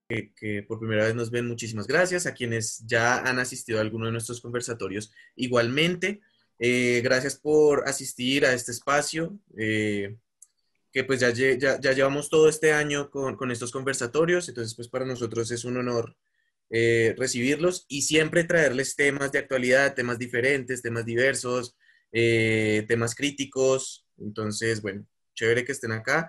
que por primera vez nos ven, muchísimas gracias. A quienes ya han asistido a alguno de nuestros conversatorios, igualmente. Gracias por asistir a este espacio, que pues ya llevamos todo este año con estos conversatorios, entonces pues para nosotros es un honor recibirlos y siempre traerles temas de actualidad, temas diferentes, temas diversos, temas críticos. Entonces, bueno, chévere que estén acá.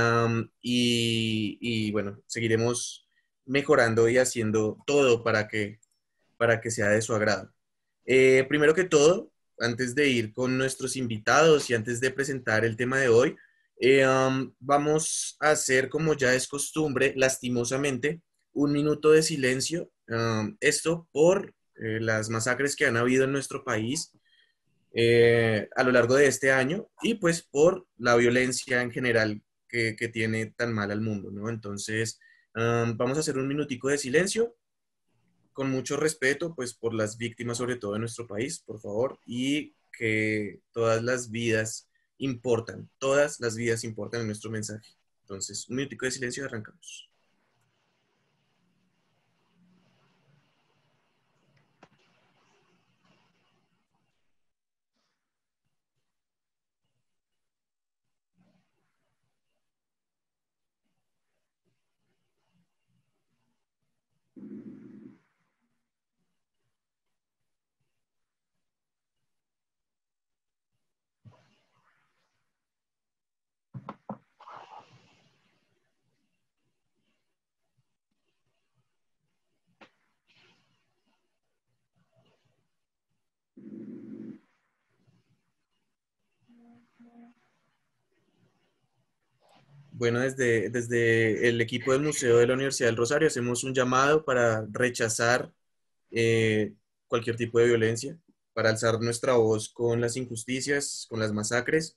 Y bueno, seguiremos mejorando y haciendo todo para que sea de su agrado. Primero que todo, antes de ir con nuestros invitados y antes de presentar el tema de hoy, vamos a hacer, como ya es costumbre, lastimosamente, un minuto de silencio. Esto por las masacres que han habido en nuestro país a lo largo de este año y pues por la violencia en general que tiene tan mal al mundo, ¿no? Entonces, vamos a hacer un minutico de silencio con mucho respeto, pues por las víctimas, sobre todo de nuestro país, por favor, y que todas las vidas importan en nuestro mensaje. Entonces, un minutico de silencio y arrancamos. Bueno, desde el equipo del Museo de la Universidad del Rosario hacemos un llamado para rechazar eh, cualquier tipo de violencia, para alzar nuestra voz con las injusticias, con las masacres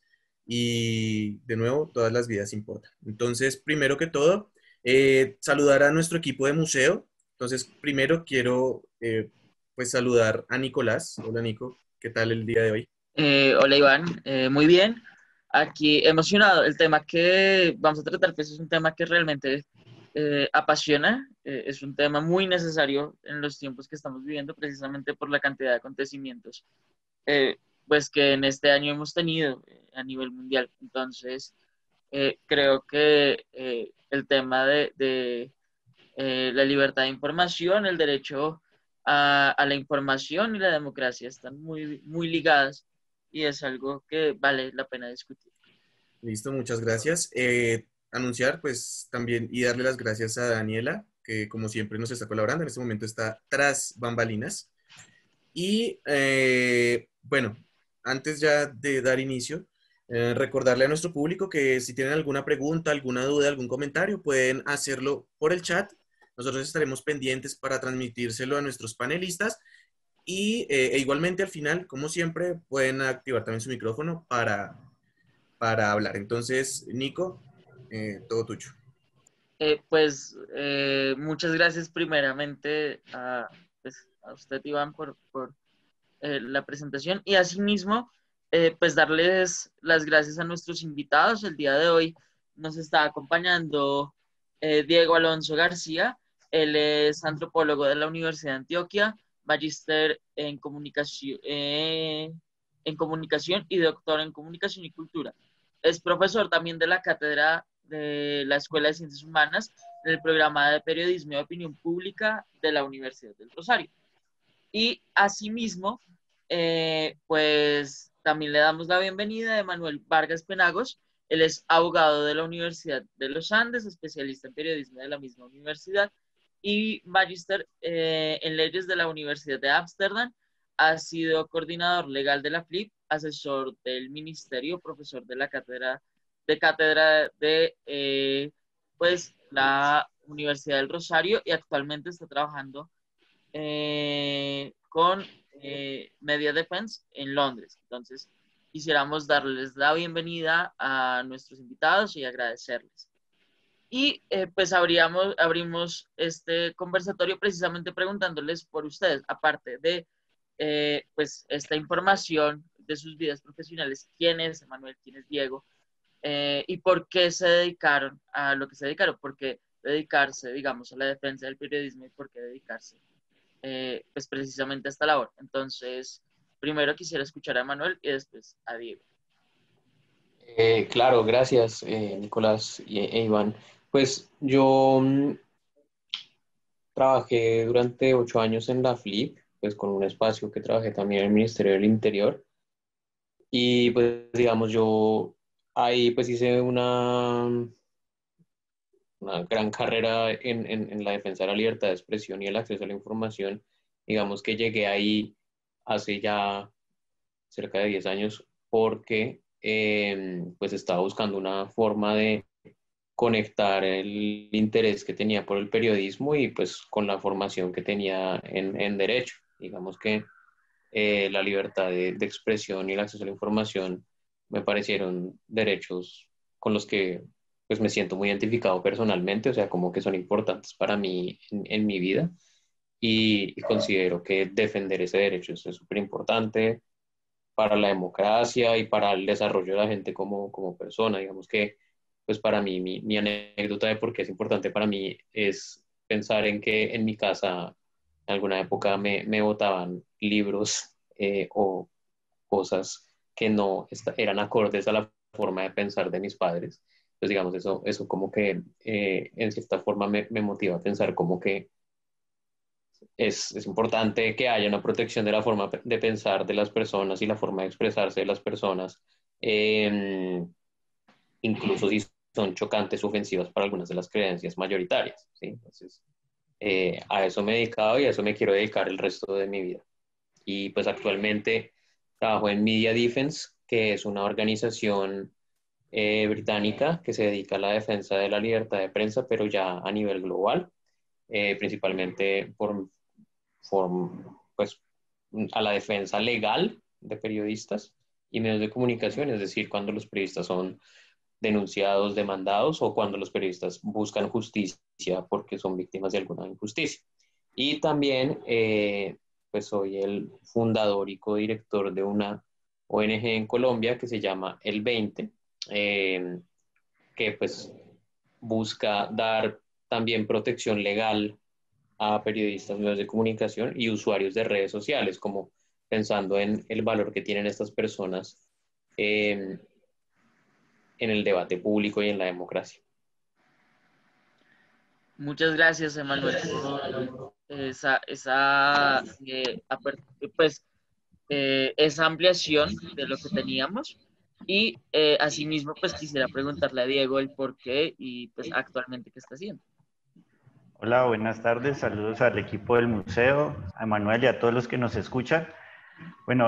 y de nuevo, todas las vidas importan. Entonces, primero que todo, saludar a nuestro equipo de museo. Entonces, primero quiero pues saludar a Nicolás. Hola Nico, ¿qué tal el día de hoy? Hola Iván, muy bien. Aquí emocionado. El tema que vamos a tratar pues, es un tema que realmente apasiona. Es un tema muy necesario en los tiempos que estamos viviendo, precisamente por la cantidad de acontecimientos eh, pues que en este año hemos tenido a nivel mundial. Entonces, creo que el tema de la libertad de información, el derecho a la información y la democracia están muy ligadas y es algo que vale la pena discutir. Listo, muchas gracias. Anunciar pues también y darle las gracias a Daniela, que como siempre nos está colaborando. En este momento está tras bambalinas. Y bueno, antes ya de dar inicio, recordarle a nuestro público que si tienen alguna pregunta, alguna duda, algún comentario, pueden hacerlo por el chat. Nosotros estaremos pendientes para transmitírselo a nuestros panelistas y igualmente al final, como siempre, pueden activar también su micrófono para hablar. Entonces, Nico, todo tuyo. Muchas gracias primeramente pues, a usted, Iván, por la presentación y asimismo, pues darles las gracias a nuestros invitados. El día de hoy nos está acompañando Diego Alonso García. Él es antropólogo de la Universidad de Antioquia, magíster en comunicación y doctor en comunicación y cultura. Es profesor también de la cátedra de la Escuela de Ciencias Humanas en el programa de periodismo y opinión pública de la Universidad del Rosario. Y asimismo, pues también le damos la bienvenida a Emanuel Vargas Penagos. Él es abogado de la Universidad de los Andes, especialista en periodismo de la misma universidad y magíster en leyes de la Universidad de Ámsterdam. Ha sido coordinador legal de la FLIP, asesor del ministerio, profesor de la cátedra de pues, la Universidad del Rosario y actualmente está trabajando con Media Defense en Londres. Entonces, quisiéramos darles la bienvenida a nuestros invitados y agradecerles. Y pues abrimos este conversatorio precisamente preguntándoles por ustedes, aparte de pues esta información de sus vidas profesionales, quién es Emanuel, quién es Diego, y por qué se dedicaron a lo que se dedicaron, porque dedicarse, digamos, a la defensa del periodismo y por qué dedicarse, pues precisamente a esta labor. Entonces, primero quisiera escuchar a Manuel y después a Diego. Claro, gracias, Nicolás e Iván. Pues yo trabajé durante 8 años en la FLIP, pues con un espacio que trabajé también en el Ministerio del Interior. Y pues digamos, yo ahí pues hice una gran carrera en la defensa de la libertad de expresión y el acceso a la información. Digamos que llegué ahí hace ya cerca de 10 años porque pues estaba buscando una forma de conectar el interés que tenía por el periodismo y pues con la formación que tenía en derecho. Digamos que la libertad de expresión y el acceso a la información me parecieron derechos con los que pues me siento muy identificado personalmente, o sea, como que son importantes para mí en mi vida y considero que defender ese derecho es súper importante para la democracia y para el desarrollo de la gente como persona. Digamos que, pues para mí, mi anécdota de por qué es importante para mí es pensar en que en mi casa en alguna época me botaban libros o cosas que no eran acordes a la forma de pensar de mis padres. Entonces, digamos, eso como que en cierta forma me motiva a pensar como que es importante que haya una protección de la forma de pensar de las personas y la forma de expresarse de las personas, eh, incluso si son chocantes o ofensivas para algunas de las creencias mayoritarias, ¿sí? Entonces, a eso me he dedicado y a eso me quiero dedicar el resto de mi vida. Y pues actualmente trabajo en Media Defense, que es una organización británica que se dedica a la defensa de la libertad de prensa, pero ya a nivel global, principalmente pues, a la defensa legal de periodistas y medios de comunicación, es decir, cuando los periodistas son denunciados, demandados o cuando los periodistas buscan justicia porque son víctimas de alguna injusticia. Y también, pues soy el fundador y codirector de una ONG en Colombia que se llama El 20, que pues busca dar también protección legal a periodistas, medios de comunicación y usuarios de redes sociales, como pensando en el valor que tienen estas personas eh, en el debate público y en la democracia. Muchas gracias, Emanuel, por pues, esa ampliación de lo que teníamos. Y asimismo, pues quisiera preguntarle a Diego el por qué y pues actualmente qué está haciendo. Hola, buenas tardes. Saludos al equipo del museo, a Manuel y a todos los que nos escuchan. Bueno,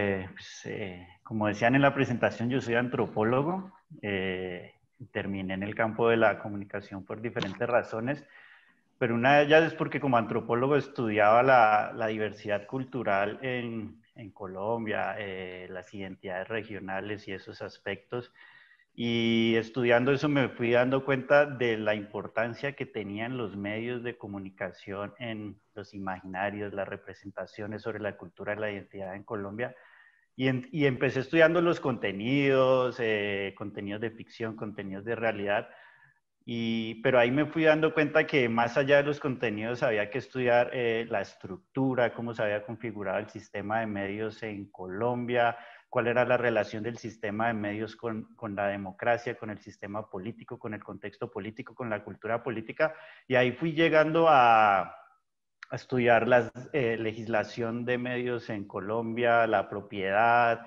como decían en la presentación, yo soy antropólogo. Terminé en el campo de la comunicación por diferentes razones, pero una de ellas es porque como antropólogo estudiaba la diversidad cultural en Colombia, las identidades regionales y esos aspectos. Y estudiando eso me fui dando cuenta de la importancia que tenían los medios de comunicación en los imaginarios, las representaciones sobre la cultura y la identidad en Colombia. Y empecé estudiando los contenidos, contenidos de ficción, contenidos de realidad. Pero ahí me fui dando cuenta que más allá de los contenidos había que estudiar la estructura, cómo se había configurado el sistema de medios en Colombia, cuál era la relación del sistema de medios con la democracia, con el sistema político, con el contexto político, con la cultura política. Y ahí fui llegando a estudiar la legislación de medios en Colombia, la propiedad,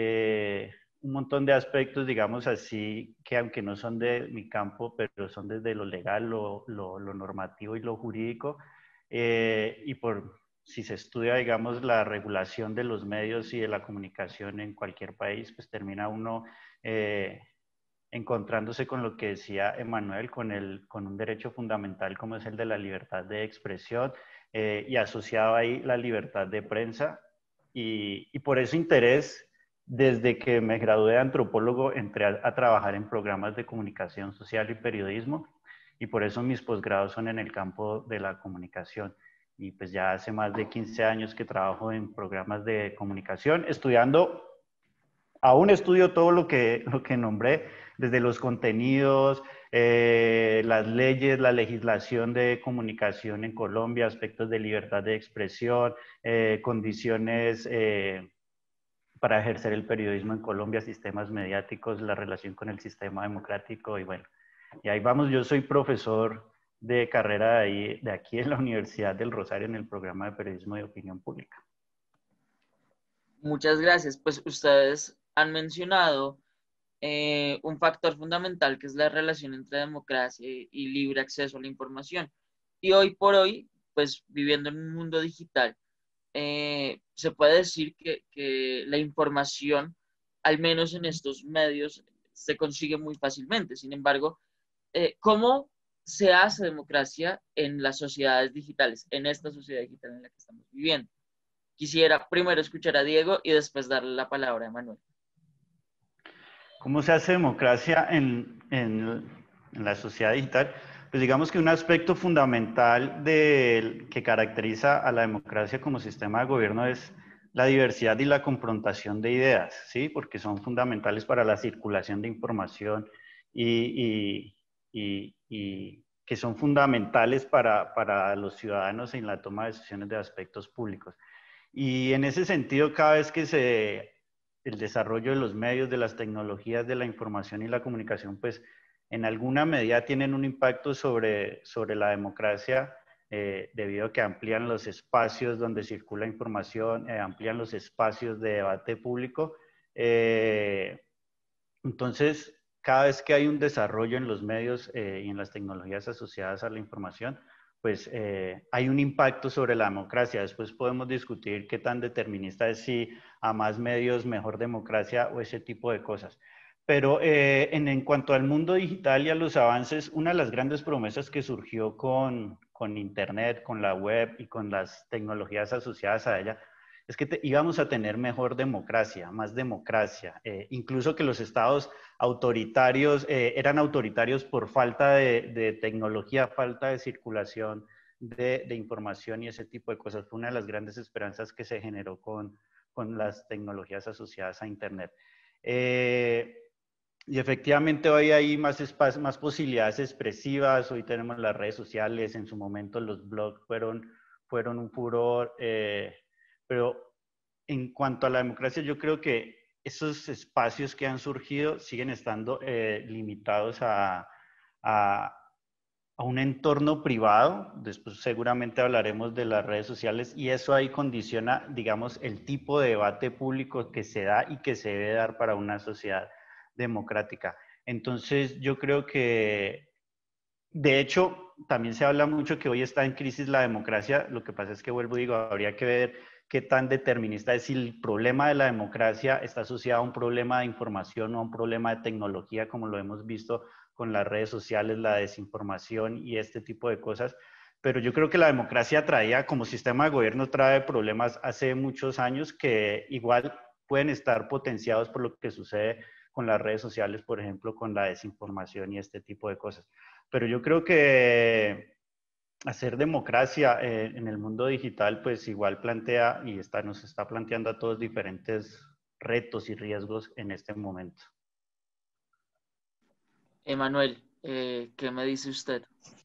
un montón de aspectos, digamos así, que aunque no son de mi campo, pero son desde lo legal, lo normativo y lo jurídico. Y por si se estudia, digamos, la regulación de los medios y de la comunicación en cualquier país, pues termina uno encontrándose con lo que decía Emanuel, con un derecho fundamental como es el de la libertad de expresión y asociado ahí la libertad de prensa. Y por ese interés, desde que me gradué de antropólogo, entré a trabajar en programas de comunicación social y periodismo, y por eso mis posgrados son en el campo de la comunicación. Y pues ya hace más de 15 años que trabajo en programas de comunicación, estudiando, aún estudio todo lo que nombré, desde los contenidos, las leyes, la legislación de comunicación en Colombia, aspectos de libertad de expresión, condiciones para ejercer el periodismo en Colombia, sistemas mediáticos, la relación con el sistema democrático y bueno, y ahí vamos. Yo soy profesor de carrera de aquí en la Universidad del Rosario en el programa de periodismo de opinión pública. Muchas gracias. Pues ustedes han mencionado un factor fundamental que es la relación entre democracia y libre acceso a la información. Y hoy por hoy, pues viviendo en un mundo digital, se puede decir que la información, al menos en estos medios, se consigue muy fácilmente. Sin embargo, ¿cómo se hace democracia en las sociedades digitales, en esta sociedad digital en la que estamos viviendo? Quisiera primero escuchar a Diego y después darle la palabra a Manuel. ¿Cómo se hace democracia en la sociedad digital? Pues digamos que un aspecto fundamental que caracteriza a la democracia como sistema de gobierno es la diversidad y la confrontación de ideas, ¿sí? Porque son fundamentales para la circulación de información y que son fundamentales para los ciudadanos en la toma de decisiones de aspectos públicos. Y en ese sentido, cada vez que el desarrollo de los medios, de las tecnologías de la información y la comunicación, pues en alguna medida tienen un impacto sobre la democracia, debido a que amplían los espacios donde circula información, amplían los espacios de debate público. Entonces, cada vez que hay un desarrollo en los medios y en las tecnologías asociadas a la información, pues hay un impacto sobre la democracia. Después podemos discutir qué tan determinista es, si a más medios mejor democracia o ese tipo de cosas. Pero en cuanto al mundo digital y a los avances, una de las grandes promesas que surgió con Internet, con la web y con las tecnologías asociadas a ella, es que íbamos a tener mejor democracia, más democracia, incluso que los estados autoritarios eran autoritarios por falta de tecnología, falta de circulación de información y ese tipo de cosas. Fue una de las grandes esperanzas que se generó con las tecnologías asociadas a Internet. Y efectivamente hoy hay más posibilidades expresivas, hoy tenemos las redes sociales, en su momento los blogs fueron un furor, pero en cuanto a la democracia, yo creo que esos espacios que han surgido siguen estando limitados a un entorno privado. Después seguramente hablaremos de las redes sociales y eso ahí condiciona, digamos, el tipo de debate público que se da y que se debe dar para una sociedad democrática. Entonces yo creo que, de hecho, también se habla mucho que hoy está en crisis la democracia. Lo que pasa es que, vuelvo y digo, habría que ver qué tan determinista es, si el problema de la democracia está asociado a un problema de información o a un problema de tecnología, como lo hemos visto con las redes sociales, la desinformación y este tipo de cosas. Pero yo creo que la democracia traía, como sistema de gobierno, trae problemas hace muchos años que igual pueden estar potenciados por lo que sucede con las redes sociales, por ejemplo, con la desinformación y este tipo de cosas. Pero yo creo que hacer democracia en el mundo digital, pues igual plantea y nos está planteando a todos diferentes retos y riesgos en este momento. Emanuel, ¿qué me dice usted?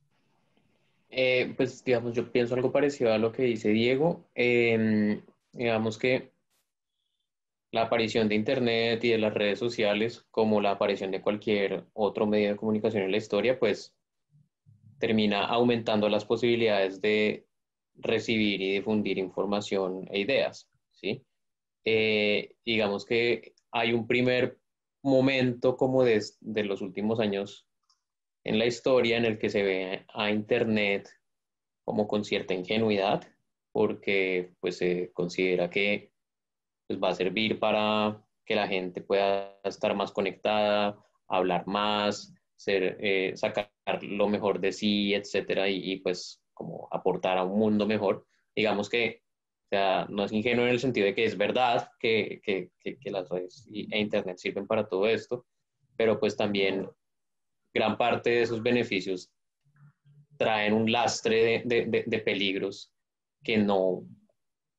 Pues digamos, yo pienso algo parecido a lo que dice Diego. Digamos que la aparición de Internet y de las redes sociales, como la aparición de cualquier otro medio de comunicación en la historia, pues termina aumentando las posibilidades de recibir y difundir información e ideas, ¿sí? Digamos que hay un primer momento como de los últimos años en la historia en el que se ve a Internet como con cierta ingenuidad, porque pues se considera que pues, va a servir para que la gente pueda estar más conectada, hablar más, sacar lo mejor de sí, etcétera, y pues como aportar a un mundo mejor. Digamos que, o sea, no es ingenuo en el sentido de que es verdad que las redes e Internet sirven para todo esto, pero pues también gran parte de esos beneficios traen un lastre de peligros que no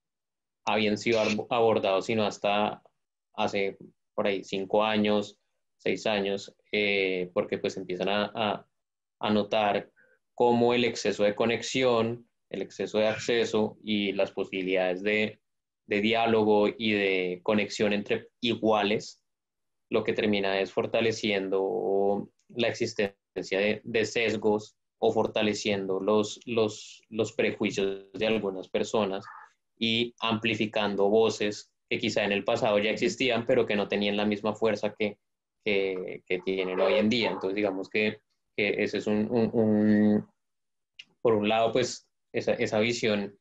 habían sido abordados sino hasta hace por ahí 5 años, 6 años, porque pues empiezan a notar cómo el exceso de conexión, el exceso de acceso y las posibilidades de diálogo y de conexión entre iguales, lo que termina es fortaleciendo la existencia de sesgos o fortaleciendo los prejuicios de algunas personas y amplificando voces que quizá en el pasado ya existían, pero que no tenían la misma fuerza que tienen hoy en día. Entonces, digamos que ese es por un lado, pues, esa visión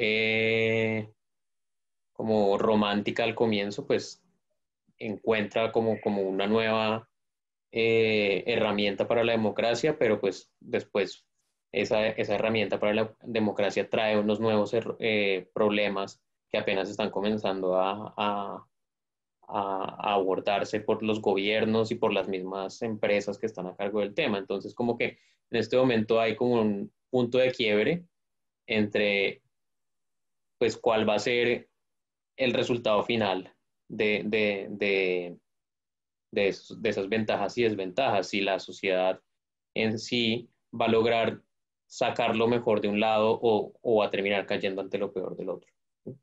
como romántica al comienzo, pues, encuentra como una nueva herramienta para la democracia, pero pues después esa herramienta para la democracia trae unos nuevos problemas que apenas están comenzando a abordarse por los gobiernos y por las mismas empresas que están a cargo del tema. Entonces, como que en este momento hay como un punto de quiebre entre, pues, cuál va a ser el resultado final de esas ventajas y desventajas, si la sociedad en sí va a lograr sacar lo mejor de un lado o va a terminar cayendo ante lo peor del otro.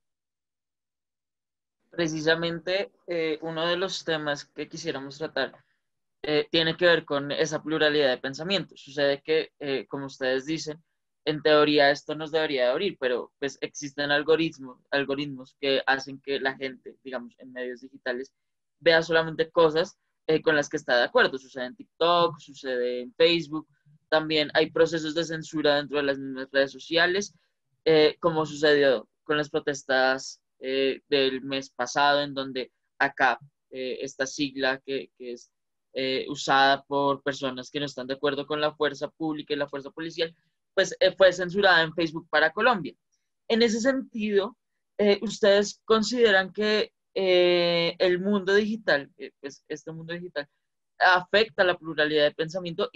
Precisamente uno de los temas que quisiéramos tratar tiene que ver con esa pluralidad de pensamiento. Sucede que, como ustedes dicen, en teoría esto nos debería de abrir, pero pues existen algoritmos que hacen que la gente, digamos, en medios digitales, vea solamente cosas con las que está de acuerdo. Sucede en TikTok, sucede en Facebook, también hay procesos de censura dentro de las mismas redes sociales, como sucedió con las protestas del mes pasado, en donde acá esta sigla que es usada por personas que no están de acuerdo con la fuerza pública y la fuerza policial, pues fue censurada en Facebook para Colombia. En ese sentido, ¿ustedes consideran que el mundo digital, pues este mundo digital, afecta la pluralidad de pensamiento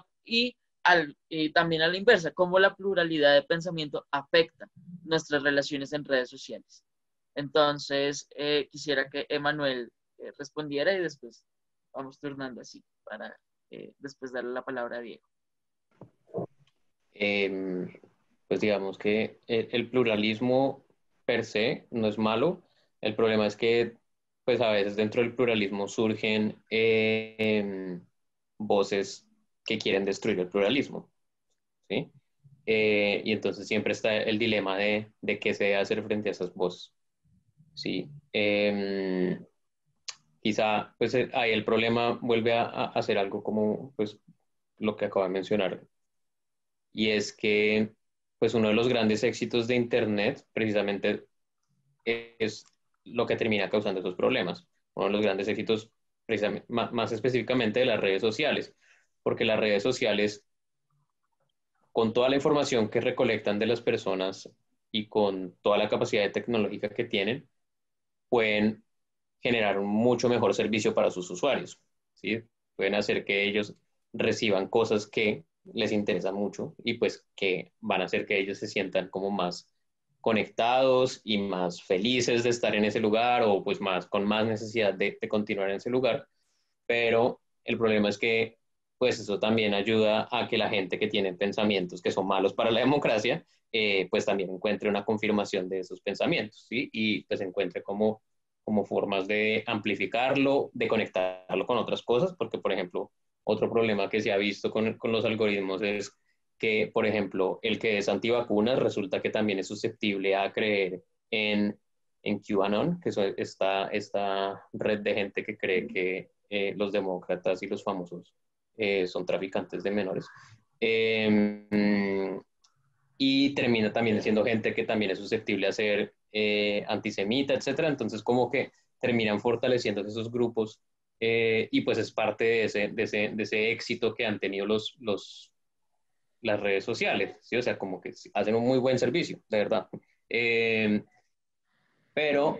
y también a la inversa, cómo la pluralidad de pensamiento afecta nuestras relaciones en redes sociales? Entonces, quisiera que Emanuel respondiera y después vamos turnando así para después darle la palabra a Diego. Pues digamos que el pluralismo per se no es malo. El problema es que pues a veces dentro del pluralismo surgen voces que quieren destruir el pluralismo, ¿sí? Y entonces siempre está el dilema de qué se debe hacer frente a esas voces, ¿sí? Quizá pues ahí el problema vuelve a hacer algo como pues lo que acabo de mencionar, y es que pues uno de los grandes éxitos de Internet precisamente es lo que termina causando esos problemas. Uno de los grandes éxitos, precisamente, más específicamente de las redes sociales, porque las redes sociales, con toda la información que recolectan de las personas y con toda la capacidad tecnológica que tienen, pueden generar un mucho mejor servicio para sus usuarios, ¿sí? Pueden hacer que ellos reciban cosas que les interesan mucho y pues que van a hacer que ellos se sientan como más conectados y más felices de estar en ese lugar o pues con más necesidad de continuar en ese lugar. Pero el problema es que pues eso también ayuda a que la gente que tiene pensamientos que son malos para la democracia, pues también encuentre una confirmación de esos pensamientos, ¿sí? Y pues encuentre como formas de amplificarlo, de conectarlo con otras cosas, porque por ejemplo, otro problema que se ha visto con los algoritmos es que, por ejemplo, el que es antivacunas resulta que también es susceptible a creer en QAnon, que es esta red de gente que cree que los demócratas y los famosos son traficantes de menores. Y termina también siendo gente que también es susceptible a ser antisemita, etcétera. Entonces, como que terminan fortaleciendo esos grupos y pues es parte de ese éxito que han tenido las redes sociales, ¿sí? O sea, como que hacen un muy buen servicio, de verdad. Pero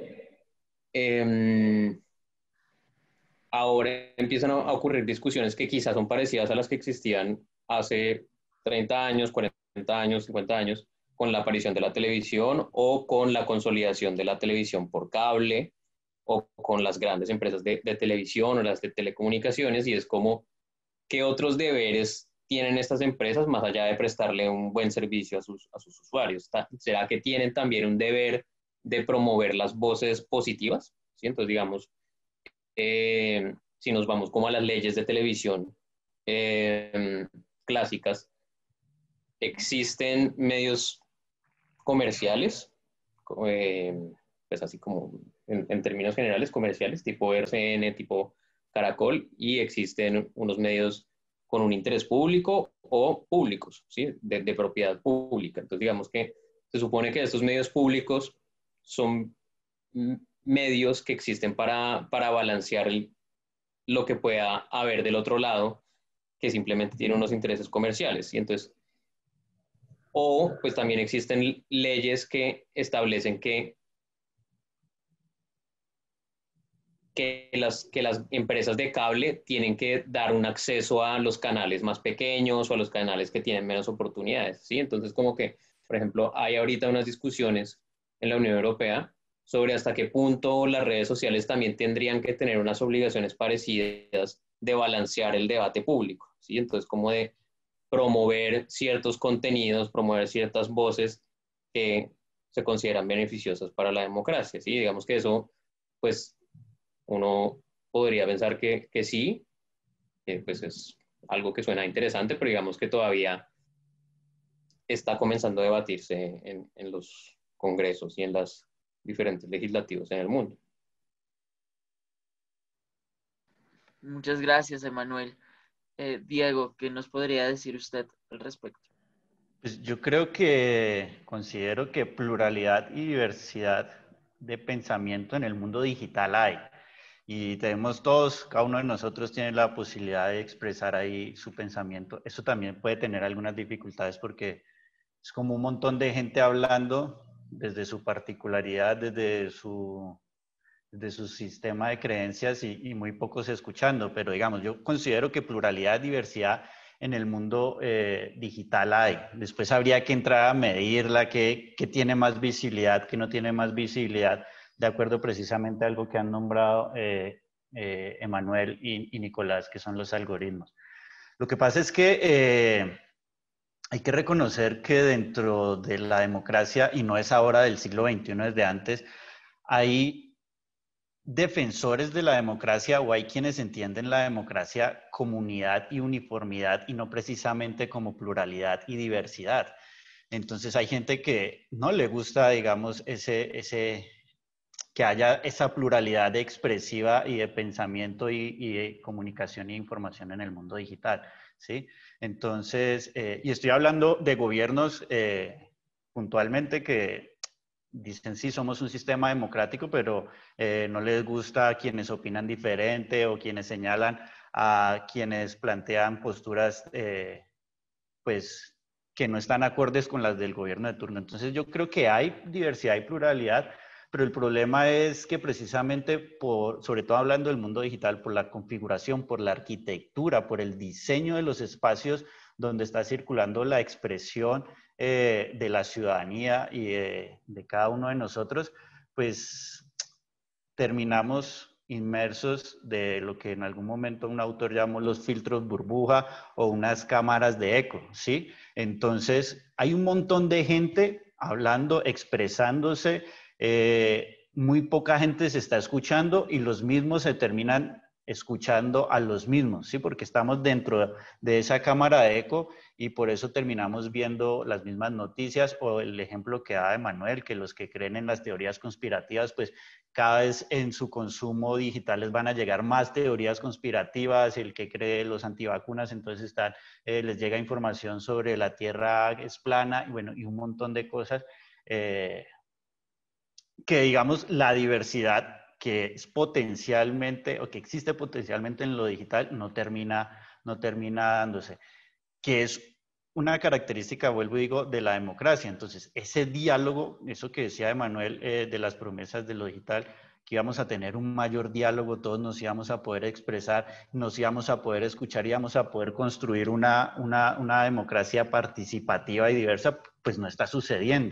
ahora empiezan a ocurrir discusiones que quizás son parecidas a las que existían hace 30 años, 40 años, 50 años, con la aparición de la televisión o con la consolidación de la televisión por cable, o con las grandes empresas de televisión o las de telecomunicaciones, y es como, ¿qué otros deberes tienen estas empresas más allá de prestarle un buen servicio a sus usuarios? ¿Será que tienen también un deber de promover las voces positivas? ¿Sí? Entonces, digamos, si nos vamos como a las leyes de televisión clásicas, existen medios comerciales, pues así como en términos generales comerciales, tipo RCN, tipo Caracol, y existen unos medios con un interés público o públicos, ¿sí? De propiedad pública. Entonces, digamos que se supone que estos medios públicos son medios que existen para balancear lo que pueda haber del otro lado, que simplemente tiene unos intereses comerciales. Y entonces, o pues también existen leyes que establecen que las empresas de cable tienen que dar un acceso a los canales más pequeños o a los canales que tienen menos oportunidades, ¿sí? Entonces, como que, por ejemplo, hay ahorita unas discusiones en la Unión Europea sobre hasta qué punto las redes sociales también tendrían que tener unas obligaciones parecidas de balancear el debate público, ¿sí? Entonces, como de promover ciertos contenidos, promover ciertas voces que se consideran beneficiosas para la democracia, ¿sí? Digamos que eso, pues, uno podría pensar que sí, que pues es algo que suena interesante, pero digamos que todavía está comenzando a debatirse en los congresos y en las diferentes legislativos en el mundo. Muchas gracias, Emanuel. Diego, ¿qué nos podría decir usted al respecto? Pues yo considero que pluralidad y diversidad de pensamiento en el mundo digital hay. Y tenemos todos, cada uno de nosotros tiene la posibilidad de expresar ahí su pensamiento. Eso también puede tener algunas dificultades porque es como un montón de gente hablando desde su particularidad, desde su sistema de creencias y muy pocos escuchando. Pero digamos, yo considero que pluralidad, diversidad en el mundo digital hay. Después habría que entrar a medirla, qué tiene más visibilidad, qué no tiene más visibilidad, de acuerdo precisamente a algo que han nombrado Emanuel y Nicolás, que son los algoritmos. Lo que pasa es que hay que reconocer que dentro de la democracia, y no es ahora del siglo XXI, desde antes, hay defensores de la democracia o hay quienes entienden la democracia como unidad y uniformidad y no precisamente como pluralidad y diversidad. Entonces hay gente que no le gusta, digamos, que haya esa pluralidad expresiva y de pensamiento y de comunicación e información en el mundo digital, ¿sí? Entonces, y estoy hablando de gobiernos puntualmente que dicen sí, somos un sistema democrático, pero no les gusta a quienes opinan diferente o quienes señalan a quienes plantean posturas pues que no están acordes con las del gobierno de turno. Entonces yo creo que hay diversidad y pluralidad, pero el problema es que precisamente sobre todo hablando del mundo digital, por la configuración, por la arquitectura, por el diseño de los espacios donde está circulando la expresión de la ciudadanía y de cada uno de nosotros, pues terminamos inmersos de lo que en algún momento un autor llamó los filtros burbuja o unas cámaras de eco, ¿sí? Entonces, hay un montón de gente hablando, expresándose, muy poca gente se está escuchando y los mismos se terminan escuchando a los mismos, ¿sí? Porque estamos dentro de esa cámara de eco y por eso terminamos viendo las mismas noticias o el ejemplo que da Emanuel, que los que creen en las teorías conspirativas, pues cada vez en su consumo digital les van a llegar más teorías conspirativas, el que cree los antivacunas, entonces les llega información sobre la Tierra es plana y bueno, y un montón de cosas que digamos la diversidad que es potencialmente o que existe potencialmente en lo digital no termina dándose, que es una característica, vuelvo y digo, de la democracia. Entonces, ese diálogo, eso que decía Emanuel de las promesas de lo digital, que íbamos a tener un mayor diálogo, todos nos íbamos a poder expresar, nos íbamos a poder escuchar, íbamos a poder construir una democracia participativa y diversa, pues no está sucediendo.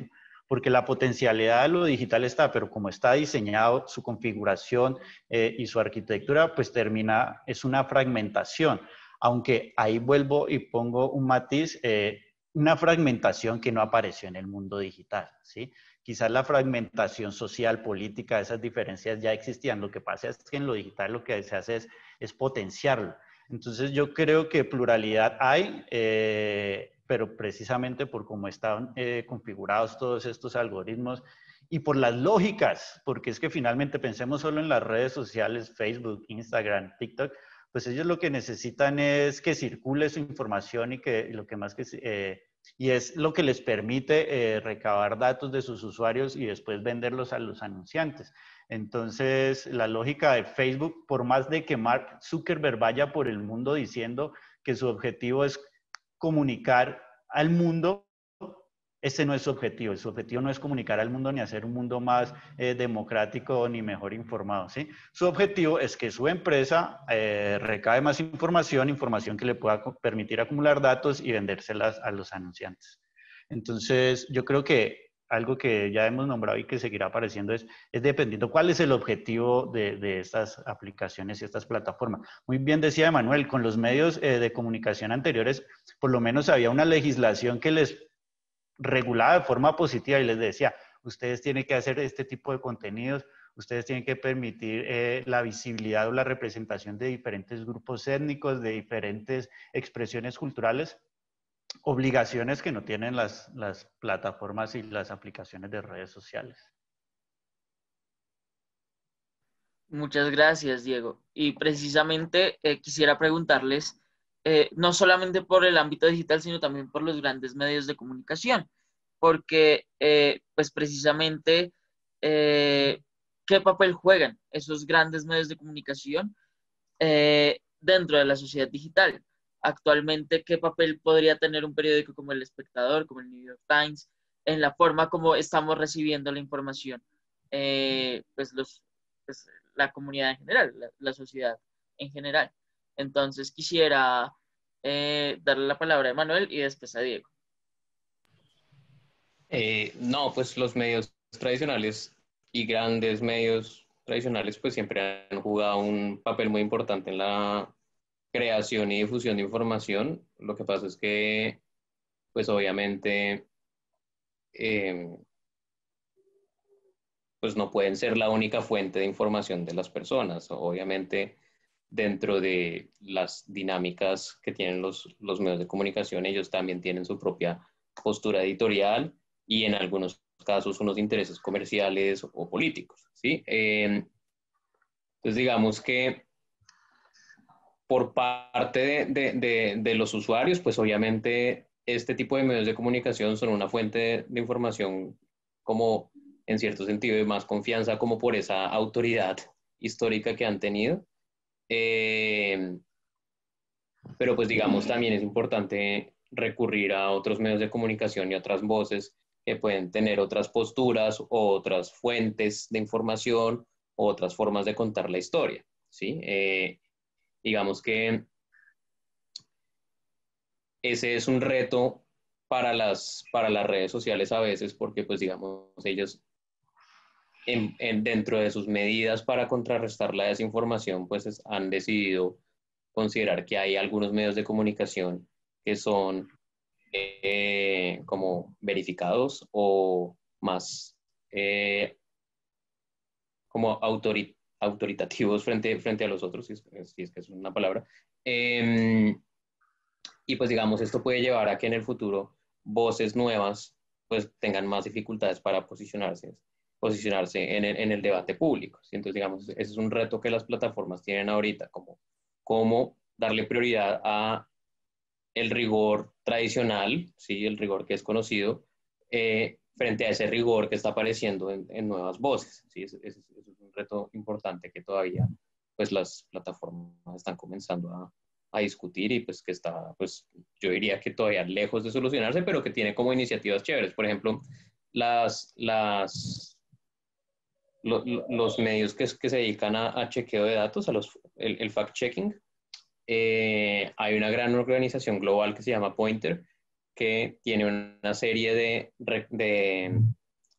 porque la potencialidad de lo digital está, pero como está diseñado, su configuración y su arquitectura, pues es una fragmentación. Aunque ahí vuelvo y pongo un matiz, una fragmentación que no apareció en el mundo digital, ¿sí? Quizás la fragmentación social, política, esas diferencias ya existían. Lo que pasa es que en lo digital lo que se hace es potenciarlo. Entonces yo creo que pluralidad hay, pero precisamente por cómo están configurados todos estos algoritmos y por las lógicas, porque es que finalmente pensemos solo en las redes sociales, Facebook, Instagram, TikTok, pues ellos lo que necesitan es que circule su información y que lo que más que y es lo que les permite recabar datos de sus usuarios y después venderlos a los anunciantes. Entonces, la lógica de Facebook, por más de que Mark Zuckerberg vaya por el mundo diciendo que su objetivo es comunicar al mundo, ese no es su objetivo. Su objetivo no es comunicar al mundo ni hacer un mundo más democrático ni mejor informado, ¿sí? Su objetivo es que su empresa recabe más información, información que le pueda permitir acumular datos y vendérselas a los anunciantes. Entonces, yo creo que algo que ya hemos nombrado y que seguirá apareciendo es dependiendo cuál es el objetivo de estas aplicaciones y estas plataformas. Muy bien decía Emanuel, con los medios de comunicación anteriores, por lo menos había una legislación que les regulada de forma positiva y les decía, ustedes tienen que hacer este tipo de contenidos, ustedes tienen que permitir la visibilidad o la representación de diferentes grupos étnicos, de diferentes expresiones culturales, obligaciones que no tienen las plataformas y las aplicaciones de redes sociales. Muchas gracias, Diego. Y precisamente quisiera preguntarles, no solamente por el ámbito digital, sino también por los grandes medios de comunicación, porque pues precisamente, ¿qué papel juegan esos grandes medios de comunicación dentro de la sociedad digital? Actualmente, ¿qué papel podría tener un periódico como El Espectador, como el New York Times, en la forma como estamos recibiendo la información? Pues la comunidad en general, la sociedad en general. Entonces quisiera darle la palabra a Manuel y después a Diego. No, pues los medios tradicionales y grandes medios tradicionales pues siempre han jugado un papel muy importante en la creación y difusión de información. Lo que pasa es que pues obviamente pues no pueden ser la única fuente de información de las personas. Obviamente, dentro de las dinámicas que tienen los medios de comunicación, ellos también tienen su propia postura editorial y en algunos casos unos intereses comerciales o políticos, ¿sí? Entonces, digamos que por parte de los usuarios, pues obviamente este tipo de medios de comunicación son una fuente de información como en cierto sentido de más confianza, como por esa autoridad histórica que han tenido. Pero pues digamos también es importante recurrir a otros medios de comunicación y otras voces que pueden tener otras posturas o otras fuentes de información o otras formas de contar la historia, ¿sí? Digamos que ese es un reto para las redes sociales a veces porque pues digamos ellos dentro de sus medidas para contrarrestar la desinformación pues han decidido considerar que hay algunos medios de comunicación que son como verificados o más como autoritativos frente a los otros, si es que es una palabra. Y pues digamos, esto puede llevar a que en el futuro voces nuevas pues tengan más dificultades para posicionarse en el debate público. ¿Sí? Entonces, digamos, ese es un reto que las plataformas tienen ahorita, como cómo darle prioridad a el rigor tradicional, ¿sí? El rigor que es conocido, frente a ese rigor que está apareciendo en nuevas voces. ¿Sí? Ese es un reto importante que todavía pues, las plataformas están comenzando a discutir y pues que está, pues yo diría que todavía lejos de solucionarse, pero que tiene como iniciativas chéveres. Por ejemplo, los medios que se dedican a chequeo de datos, el fact-checking. Hay una gran organización global que se llama Pointer, que tiene una serie de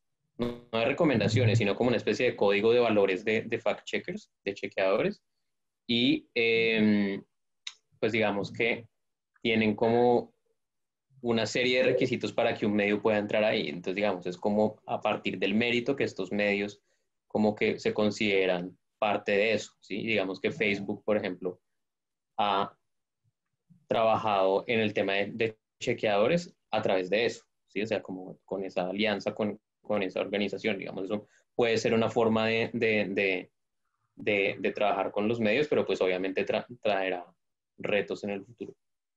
no de recomendaciones, sino como una especie de código de valores de fact-checkers, de chequeadores, y pues digamos que tienen como una serie de requisitos para que un medio pueda entrar ahí. Entonces, digamos, es como a partir del mérito que estos medios como que se consideran parte de eso, ¿sí? Digamos que Facebook, por ejemplo, ha trabajado en el tema de chequeadores a través de eso, ¿sí? O sea, como con esa alianza con esa organización, digamos, eso puede ser una forma de trabajar con los medios, pero pues obviamente traerá retos en el futuro.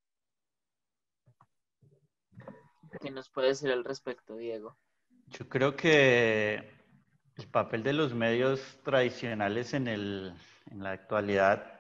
¿Qué nos puede decir al respecto, Diego? Yo creo que el papel de los medios tradicionales en la actualidad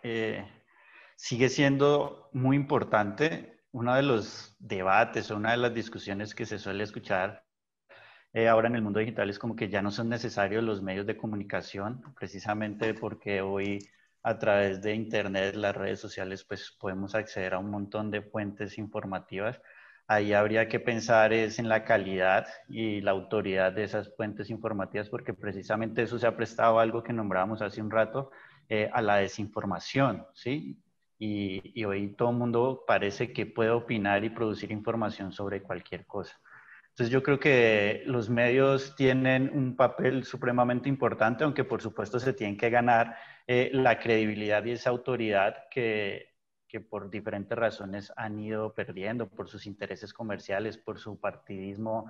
sigue siendo muy importante. Uno de los debates o una de las discusiones que se suele escuchar ahora en el mundo digital es como que ya no son necesarios los medios de comunicación, precisamente porque hoy a través de Internet, las redes sociales, pues podemos acceder a un montón de fuentes informativas. Ahí habría que pensar es en la calidad y la autoridad de esas fuentes informativas, porque precisamente eso se ha prestado a algo que nombrábamos hace un rato, a la desinformación, ¿sí? Y hoy todo el mundo parece que puede opinar y producir información sobre cualquier cosa. Entonces yo creo que los medios tienen un papel supremamente importante, aunque por supuesto se tienen que ganar la credibilidad y esa autoridad que por diferentes razones han ido perdiendo, por sus intereses comerciales, por su partidismo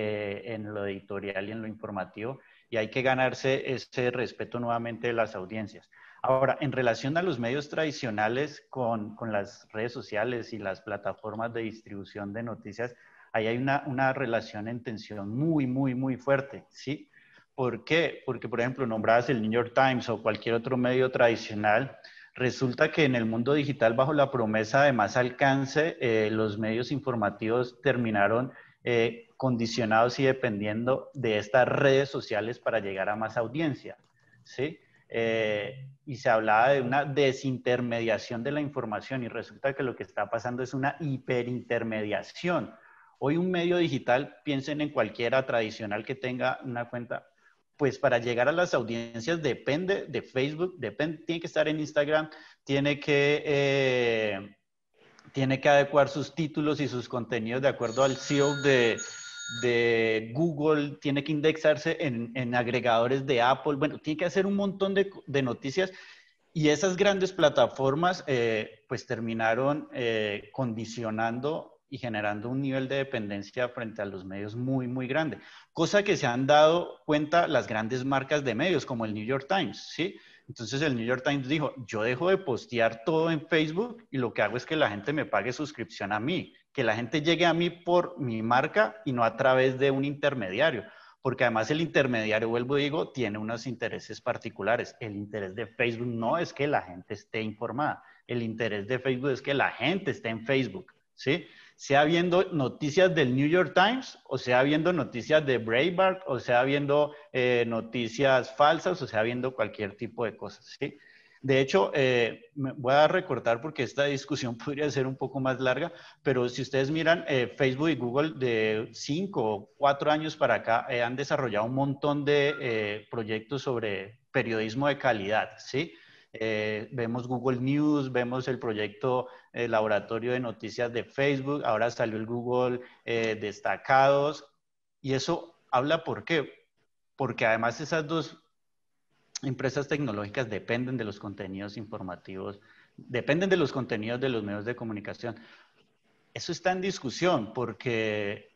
en lo editorial y en lo informativo, y hay que ganarse ese respeto nuevamente de las audiencias. Ahora, en relación a los medios tradicionales con las redes sociales y las plataformas de distribución de noticias, ahí hay una relación en tensión muy fuerte, ¿sí? ¿Por qué? Porque, por ejemplo, nombradas el New York Times o cualquier otro medio tradicional, resulta que en el mundo digital, bajo la promesa de más alcance, los medios informativos terminaron condicionados y dependiendo de estas redes sociales para llegar a más audiencia, ¿sí? Y se hablaba de una desintermediación de la información y resulta que lo que está pasando es una hiperintermediación. Hoy un medio digital, piensen en cualquiera tradicional que tenga una cuenta, pues para llegar a las audiencias depende de Facebook, tiene que estar en Instagram, tiene que adecuar sus títulos y sus contenidos de acuerdo al SEO de Google, tiene que indexarse en agregadores de Apple, bueno, tiene que hacer un montón de noticias y esas grandes plataformas pues terminaron condicionando y generando un nivel de dependencia frente a los medios muy grande. Cosa que se han dado cuenta las grandes marcas de medios como el New York Times, ¿sí? Entonces el New York Times dijo, yo dejo de postear todo en Facebook y lo que hago es que la gente me pague suscripción a mí, que la gente llegue a mí por mi marca y no a través de un intermediario. Porque además el intermediario, vuelvo y digo, tiene unos intereses particulares. El interés de Facebook no es que la gente esté informada. El interés de Facebook es que la gente esté en Facebook, ¿sí? Sea viendo noticias del New York Times, o sea viendo noticias de Breitbart, o sea viendo noticias falsas, o sea viendo cualquier tipo de cosas, ¿sí? De hecho, me voy a recortar porque esta discusión podría ser un poco más larga, pero si ustedes miran, Facebook y Google de 5 o 4 años para acá han desarrollado un montón de proyectos sobre periodismo de calidad, ¿sí? Vemos Google News, vemos el proyecto Laboratorio de Noticias de Facebook, ahora salió el Google Destacados, y eso habla ¿por qué? Porque además esas dos empresas tecnológicas dependen de los contenidos informativos, dependen de los contenidos de los medios de comunicación. Eso está en discusión porque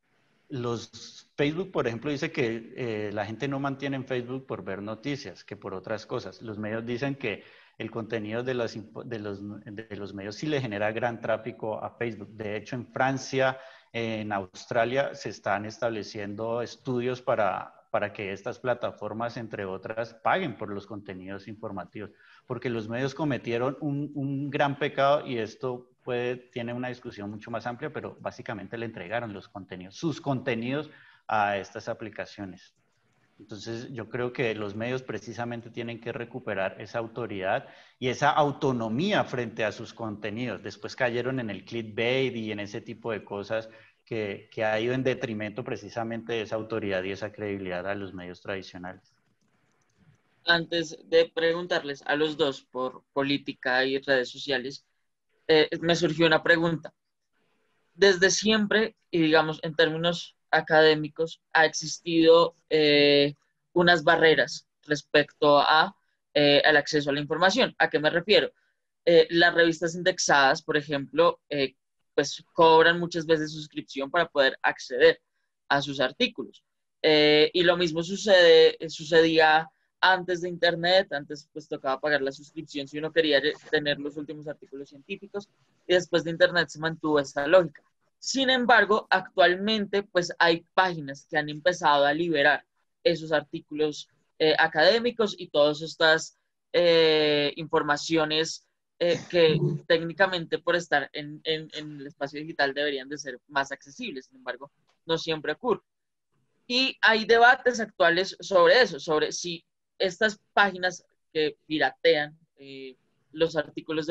Facebook, por ejemplo, dice que la gente no mantiene en Facebook por ver noticias, que por otras cosas. Los medios dicen que el contenido de los medios sí le genera gran tráfico a Facebook. De hecho, en Francia, en Australia, se están estableciendo estudios para que estas plataformas, entre otras, paguen por los contenidos informativos, porque los medios cometieron un gran pecado y esto tiene una discusión mucho más amplia, pero básicamente le entregaron los contenidos, sus contenidos a estas aplicaciones. Entonces yo creo que los medios precisamente tienen que recuperar esa autoridad y esa autonomía frente a sus contenidos. Después cayeron en el clickbait y en ese tipo de cosas que ha ido en detrimento precisamente de esa autoridad y esa credibilidad a los medios tradicionales. Antes de preguntarles a los dos por política y redes sociales, me surgió una pregunta. Desde siempre, y digamos en términos académicos, ha existido unas barreras respecto al acceso a la información. ¿A qué me refiero? Las revistas indexadas, por ejemplo, pues cobran muchas veces suscripción para poder acceder a sus artículos. Y lo mismo sucedía antes de Internet. Antes pues tocaba pagar la suscripción si uno quería tener los últimos artículos científicos, y después de Internet se mantuvo esta lógica. Sin embargo, actualmente pues hay páginas que han empezado a liberar esos artículos académicos y todas estas informaciones que técnicamente por estar en el espacio digital deberían de ser más accesibles. Sin embargo, no siempre ocurre. Y hay debates actuales sobre eso, sobre si estas páginas que piratean los artículos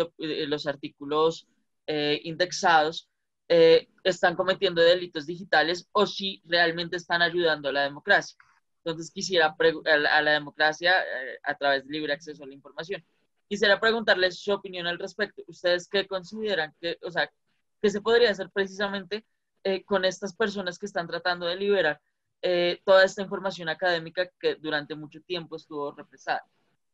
indexados están cometiendo delitos digitales o si realmente están ayudando a la democracia. Entonces quisiera a la democracia a través de libre acceso a la información. Quisiera preguntarles su opinión al respecto. ¿Ustedes qué consideran o sea, qué se podría hacer precisamente con estas personas que están tratando de liberar toda esta información académica que durante mucho tiempo estuvo represada?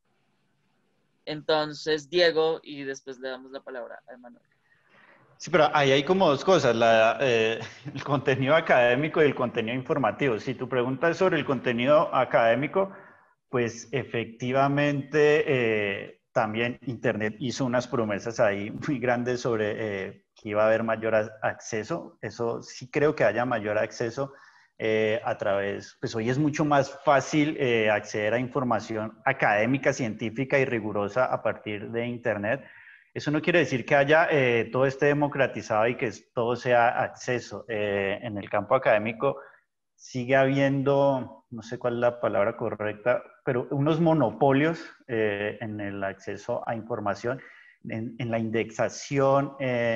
Entonces, Diego, y después le damos la palabra a Emanuel. Sí, pero ahí hay como dos cosas, el contenido académico y el contenido informativo. Si tu pregunta es sobre el contenido académico, pues efectivamente también Internet hizo unas promesas ahí muy grandes sobre que iba a haber mayor acceso. Eso sí creo que haya mayor acceso a través, pues hoy es mucho más fácil acceder a información académica, científica y rigurosa a partir de Internet. Eso no quiere decir que haya todo esté democratizado y que todo sea acceso. En el campo académico sigue habiendo, no sé cuál es la palabra correcta, pero unos monopolios en el acceso a información, en la indexación,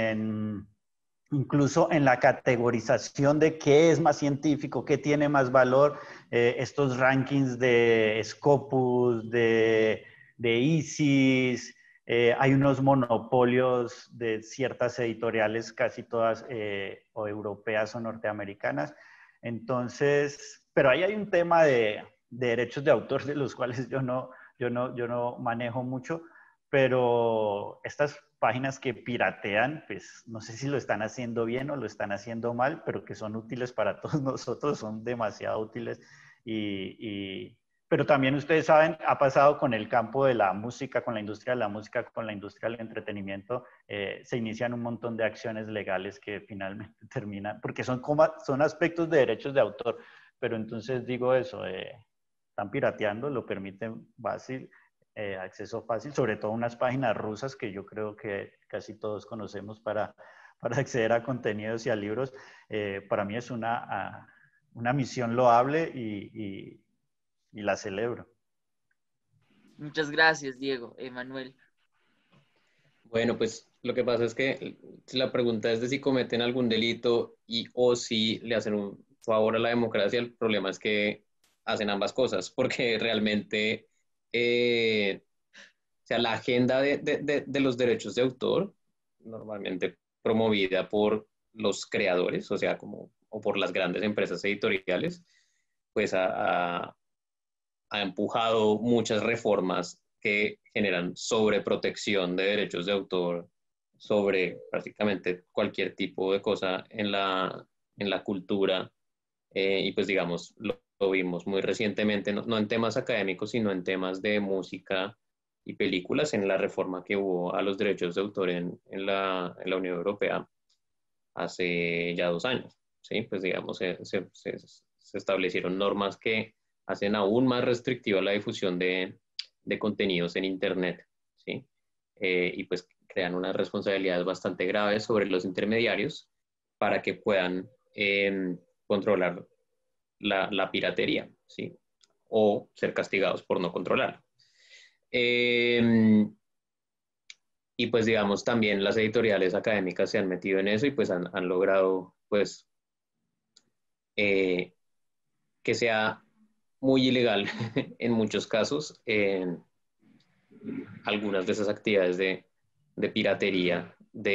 incluso en la categorización de qué es más científico, qué tiene más valor, estos rankings de Scopus, de ICIS. Hay unos monopolios de ciertas editoriales, casi todas o europeas o norteamericanas. Entonces, pero ahí hay un tema de derechos de autor de los cuales yo no manejo mucho, pero estas páginas que piratean, pues no sé si lo están haciendo bien o lo están haciendo mal, pero que son útiles para todos nosotros, son demasiado útiles pero también ustedes saben, ha pasado con el campo de la música, con la industria de la música, con la industria del entretenimiento, se inician un montón de acciones legales que finalmente terminan, porque son aspectos de derechos de autor, pero entonces digo eso, están pirateando, lo permiten fácil, acceso fácil, sobre todo unas páginas rusas que yo creo que casi todos conocemos para acceder a contenidos y a libros. Para mí es una misión loable y la celebro. Muchas gracias, Diego. Emanuel. Bueno, pues lo que pasa es que la pregunta es de si cometen algún delito o si le hacen un favor a la democracia. El problema es que hacen ambas cosas, porque realmente o sea, la agenda de los derechos de autor, normalmente promovida por los creadores, o sea, o por las grandes empresas editoriales, pues ha empujado muchas reformas que generan sobreprotección de derechos de autor sobre prácticamente cualquier tipo de cosa en la cultura. Y pues digamos, lo vimos muy recientemente, no en temas académicos, sino en temas de música y películas, en la reforma que hubo a los derechos de autor en la Unión Europea hace ya 2 años. ¿Sí? Pues digamos, se establecieron normas que hacen aún más restrictiva la difusión de contenidos en Internet, ¿sí? Y pues crean unas responsabilidades bastante graves sobre los intermediarios para que puedan controlar la piratería, ¿sí? O ser castigados por no controlarla. Y pues digamos también las editoriales académicas se han metido en eso y pues han logrado pues que sea muy ilegal en muchos casos en algunas de esas actividades de piratería,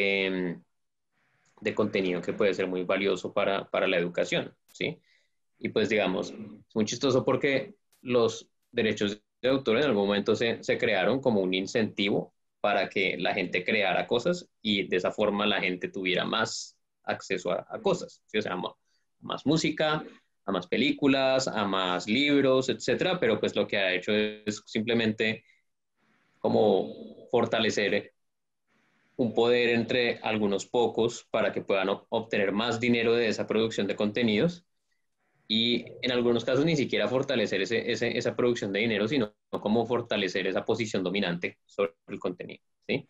de contenido que puede ser muy valioso para la educación, ¿sí? Y pues digamos, es muy chistoso porque los derechos de autor en algún momento se crearon como un incentivo para que la gente creara cosas y de esa forma la gente tuviera más acceso a cosas, ¿sí? O sea, más música, a más películas, a más libros, etcétera, pero pues lo que ha hecho es simplemente como fortalecer un poder entre algunos pocos para que puedan obtener más dinero de esa producción de contenidos y en algunos casos ni siquiera fortalecer esa producción de dinero, sino como fortalecer esa posición dominante sobre el contenido, ¿sí?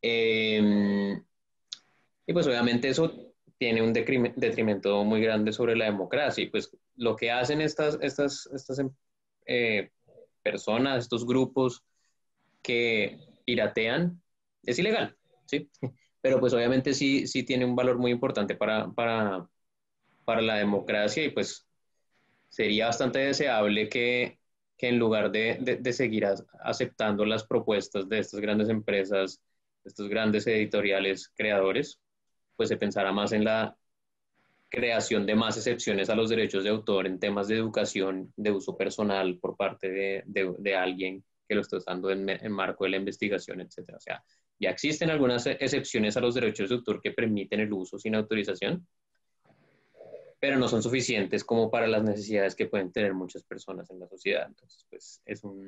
Y pues obviamente eso tiene un detrimento muy grande sobre la democracia y pues lo que hacen estas eh, personas, estos grupos que piratean es ilegal, ¿sí? Pero pues obviamente sí tiene un valor muy importante para la democracia y pues sería bastante deseable que en lugar de seguir aceptando las propuestas de estas grandes empresas, de estos grandes editoriales creadores, pues se pensara más en la creación de más excepciones a los derechos de autor en temas de educación, de uso personal por parte de alguien que lo está usando en marco de la investigación, etcétera. O sea, ya existen algunas excepciones a los derechos de autor que permiten el uso sin autorización, pero no son suficientes como para las necesidades que pueden tener muchas personas en la sociedad. Entonces, pues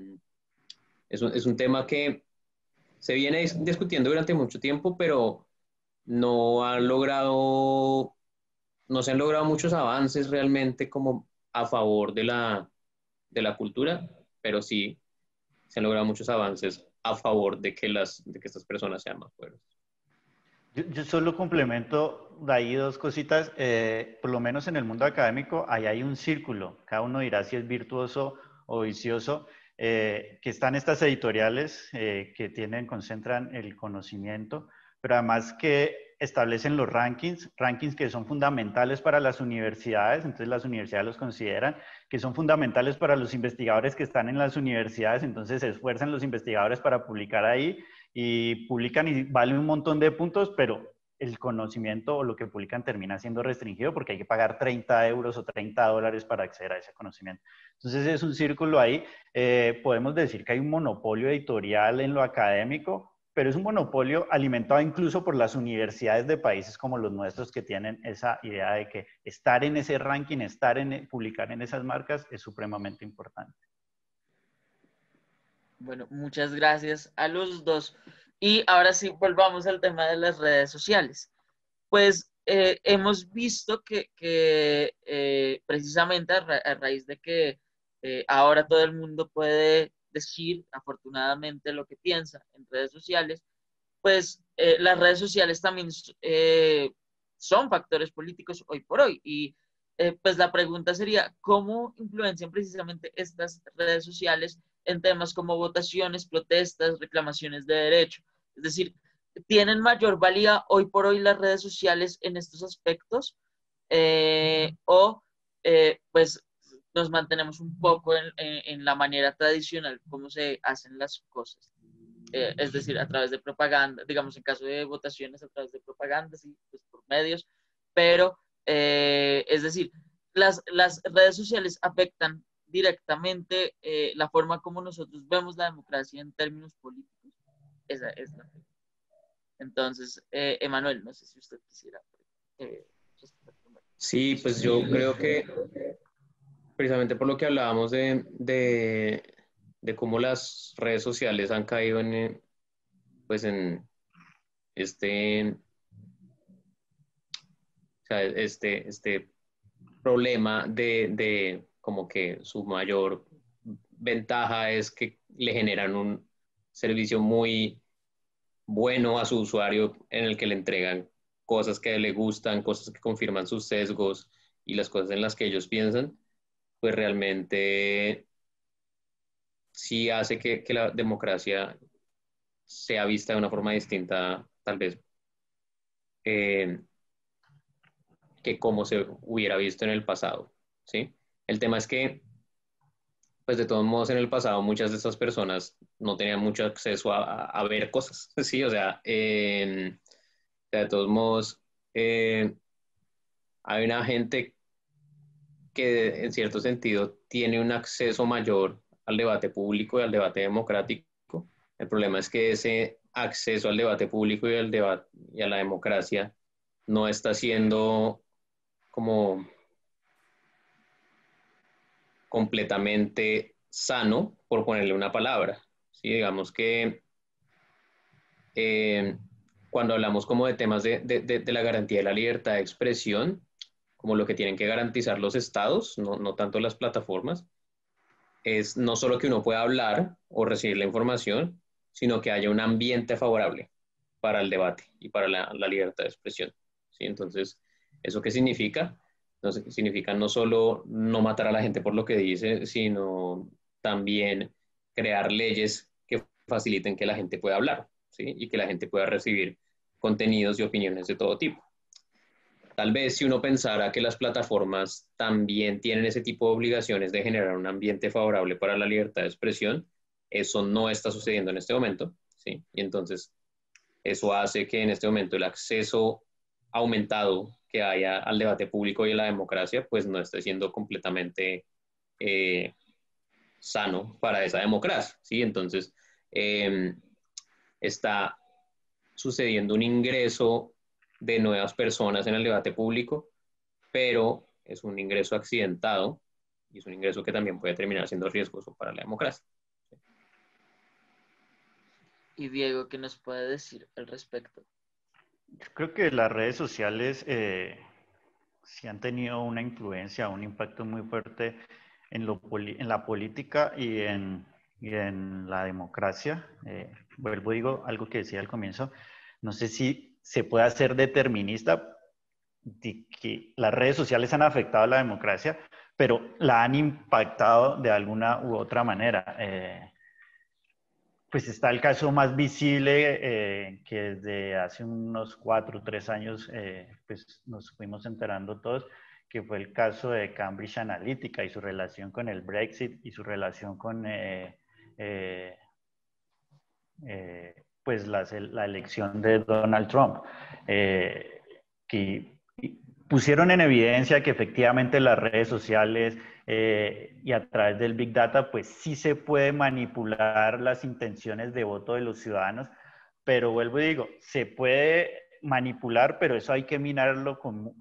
es un tema que se viene discutiendo durante mucho tiempo, pero no han logrado, no se han logrado muchos avances realmente como a favor de la cultura, pero sí se han logrado muchos avances a favor de que estas personas sean más poderosas. Yo solo complemento de ahí dos cositas. Por lo menos en el mundo académico, ahí hay un círculo. Cada uno dirá si es virtuoso o vicioso. Que están estas editoriales que concentran el conocimiento, pero además que establecen los rankings que son fundamentales para las universidades, entonces las universidades los consideran, que son fundamentales para los investigadores que están en las universidades, entonces se esfuerzan los investigadores para publicar ahí y publican y valen un montón de puntos, pero el conocimiento o lo que publican termina siendo restringido porque hay que pagar 30 euros o 30 dólares para acceder a ese conocimiento. Entonces es un círculo ahí. Podemos decir que hay un monopolio editorial en lo académico, pero es un monopolio alimentado incluso por las universidades de países como los nuestros que tienen esa idea de que estar en ese ranking, publicar en esas marcas es supremamente importante. Bueno, muchas gracias a los dos. Y ahora sí, volvamos al tema de las redes sociales. Pues hemos visto que precisamente a raíz de que ahora todo el mundo puede decir afortunadamente lo que piensa en redes sociales, pues las redes sociales también son factores políticos hoy por hoy. Y pues la pregunta sería, ¿cómo influencian precisamente estas redes sociales en temas como votaciones, protestas, reclamaciones de derecho? Es decir, ¿tienen mayor valía hoy por hoy las redes sociales en estos aspectos? Pues nos mantenemos un poco en la manera tradicional como se hacen las cosas. Es decir, a través de propaganda, digamos en caso de votaciones a través de propaganda, sí, pues por medios, pero es decir, las redes sociales afectan directamente la forma como nosotros vemos la democracia en términos políticos. Esa es la pregunta. Entonces, Emanuel, no sé si usted quisiera. Sí, pues yo creo que precisamente por lo que hablábamos de cómo las redes sociales han caído pues en este, o sea, este problema de como que su mayor ventaja es que le generan un servicio muy bueno a su usuario en el que le entregan cosas que le gustan, cosas que confirman sus sesgos y las cosas en las que ellos piensan, pues realmente sí hace que la democracia sea vista de una forma distinta, tal vez que como se hubiera visto en el pasado, ¿sí? El tema es que, pues de todos modos, en el pasado muchas de estas personas no tenían mucho acceso a ver cosas, ¿sí? De todos modos, eh, hay una gente que en cierto sentido tiene un acceso mayor al debate público y al debate democrático. El problema es que ese acceso al debate público y al debate y a la democracia no está siendo como completamente sano, por ponerle una palabra. ¿Sí? Digamos que eh, cuando hablamos como de temas de la garantía de la libertad de expresión, como lo que tienen que garantizar los estados, no tanto las plataformas, es no solo que uno pueda hablar o recibir la información, sino que haya un ambiente favorable para el debate y para la libertad de expresión. ¿Sí? Entonces, ¿eso qué significa? No, significa no solo no matar a la gente por lo que dice, sino también crear leyes que faciliten que la gente pueda hablar, ¿sí? Y que la gente pueda recibir contenidos y opiniones de todo tipo. Tal vez si uno pensara que las plataformas también tienen ese tipo de obligaciones de generar un ambiente favorable para la libertad de expresión, eso no está sucediendo en este momento, ¿sí? Y entonces eso hace que en este momento el acceso aumentado que haya al debate público y a la democracia, pues no esté siendo completamente eh, sano para esa democracia, ¿sí? Entonces está sucediendo un ingreso de nuevas personas en el debate público, pero es un ingreso accidentado y es un ingreso que también puede terminar siendo riesgoso para la democracia. Y Diego, ¿qué nos puede decir al respecto? Yo creo que las redes sociales sí han tenido una influencia, un impacto muy fuerte en la política y en la democracia. Vuelvo, digo, algo que decía al comienzo, no sé si se puede hacer determinista de que las redes sociales han afectado a la democracia, pero la han impactado de alguna u otra manera. Pues está el caso más visible que desde hace unos 4 o 3 años pues nos fuimos enterando todos, que fue el caso de Cambridge Analytica y su relación con el Brexit y su relación con eh, pues la elección de Donald Trump, que pusieron en evidencia que efectivamente las redes sociales y a través del Big Data, pues sí se puede manipular las intenciones de voto de los ciudadanos, pero vuelvo y digo, se puede manipular, pero eso hay que mirarlo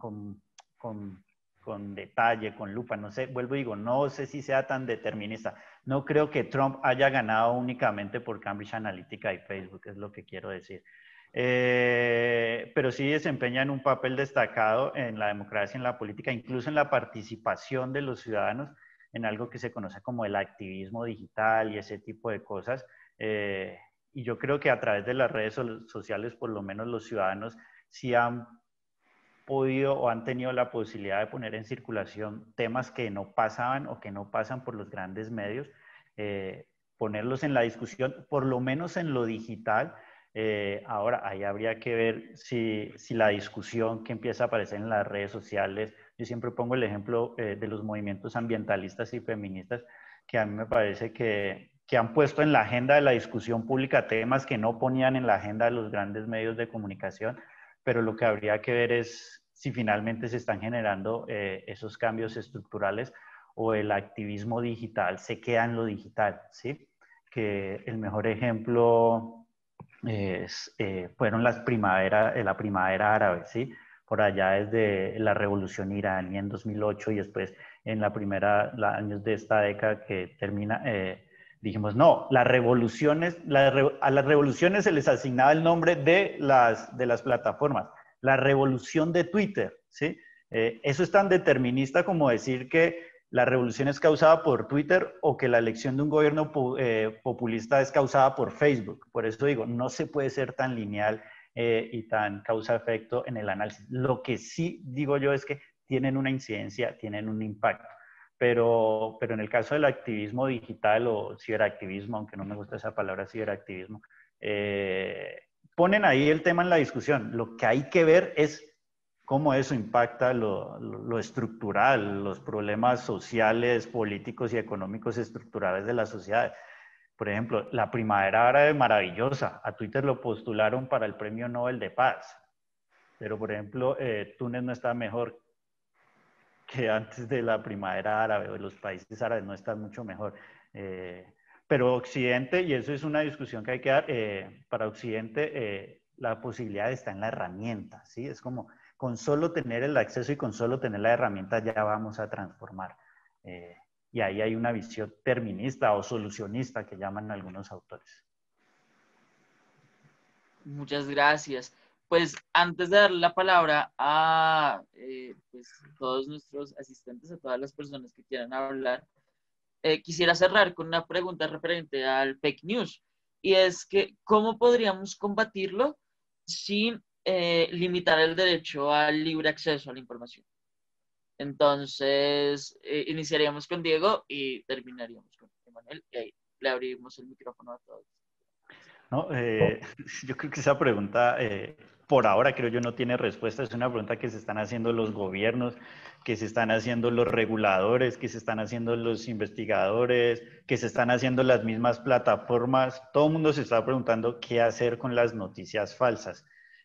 con detalle, con lupa, no sé, vuelvo y digo, no sé si sea tan determinista. No creo que Trump haya ganado únicamente por Cambridge Analytica y Facebook, es lo que quiero decir. Pero sí desempeñan un papel destacado en la democracia, en la política, incluso en la participación de los ciudadanos en algo que se conoce como el activismo digital y ese tipo de cosas. Y yo creo que a través de las redes sociales, por lo menos los ciudadanos sí han podido o han tenido la posibilidad de poner en circulación temas que no pasaban o que no pasan por los grandes medios, ponerlos en la discusión, por lo menos en lo digital. Ahora, ahí habría que ver si la discusión que empieza a aparecer en las redes sociales, yo siempre pongo el ejemplo de los movimientos ambientalistas y feministas, que a mí me parece que han puesto en la agenda de la discusión pública temas que no ponían en la agenda de los grandes medios de comunicación, pero lo que habría que ver es si finalmente se están generando esos cambios estructurales o el activismo digital se queda en lo digital, ¿sí? Que el mejor ejemplo fueron la primavera árabe, ¿sí? Por allá desde la revolución iraní en 2008 y después en los años de esta década que termina, dijimos, no, a las revoluciones se les asignaba el nombre de las plataformas. La revolución de Twitter, ¿sí? Eso es tan determinista como decir que la revolución es causada por Twitter o que la elección de un gobierno populista es causada por Facebook. Por eso digo, no se puede ser tan lineal y tan causa-efecto en el análisis. Lo que sí digo yo es que tienen una incidencia, tienen un impacto. Pero en el caso del activismo digital o ciberactivismo, aunque no me gusta esa palabra ciberactivismo, ponen ahí el tema en la discusión. Lo que hay que ver es cómo eso impacta lo estructural, los problemas sociales, políticos y económicos estructurales de la sociedad. Por ejemplo, la Primavera Árabe maravillosa. A Twitter lo postularon para el Premio Nobel de Paz. Pero, por ejemplo, Túnez no está mejor que antes de la Primavera Árabe, o los países árabes no están mucho mejor. Pero Occidente, y eso es una discusión que hay que dar, para Occidente la posibilidad está en la herramienta, ¿sí? Es como con solo tener el acceso y con solo tener la herramienta ya vamos a transformar. Y ahí hay una visión terminista o solucionista que llaman algunos autores. Muchas gracias. Pues antes de darle la palabra a pues, todos nuestros asistentes, a todas las personas que quieran hablar, quisiera cerrar con una pregunta referente al fake news. Y es que, ¿cómo podríamos combatirlo sin limitar el derecho al libre acceso a la información? Entonces, iniciaríamos con Diego y terminaríamos con Emanuel. Y ahí le abrimos el micrófono a todos. No, yo creo que esa pregunta, por ahora creo yo no tiene respuesta. Es una pregunta que se están haciendo los gobiernos, que se están haciendo los reguladores, que se están haciendo los investigadores, que se están haciendo las mismas plataformas. Todo el mundo se está preguntando qué hacer con las noticias falsas.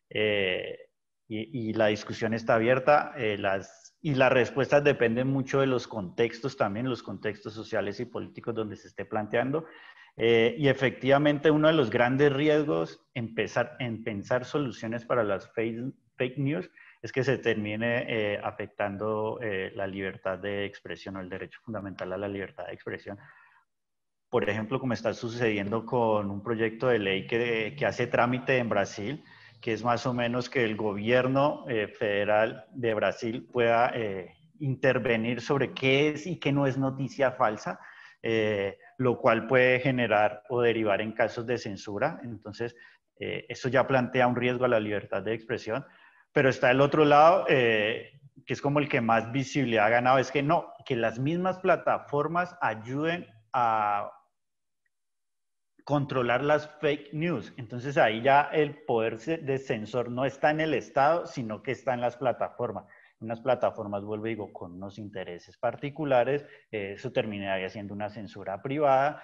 Y la discusión está abierta. Y las respuestas dependen mucho de los contextos también, los contextos sociales y políticos donde se esté planteando. Y efectivamente uno de los grandes riesgos en pensar soluciones para las fake news es que se termine afectando la libertad de expresión o el derecho fundamental a la libertad de expresión. Por ejemplo, como está sucediendo con un proyecto de ley que hace trámite en Brasil, que es más o menos que el gobierno federal de Brasil pueda intervenir sobre qué es y qué no es noticia falsa, lo cual puede generar o derivar en casos de censura. Entonces, eso ya plantea un riesgo a la libertad de expresión. Pero está el otro lado, que es como el que más visibilidad ha ganado, es que no, que las mismas plataformas ayuden a controlar las fake news. Entonces ahí ya el poder de censor no está en el Estado, sino que está en las plataformas. Unas plataformas, vuelvo y digo, con unos intereses particulares, eso terminaría siendo una censura privada.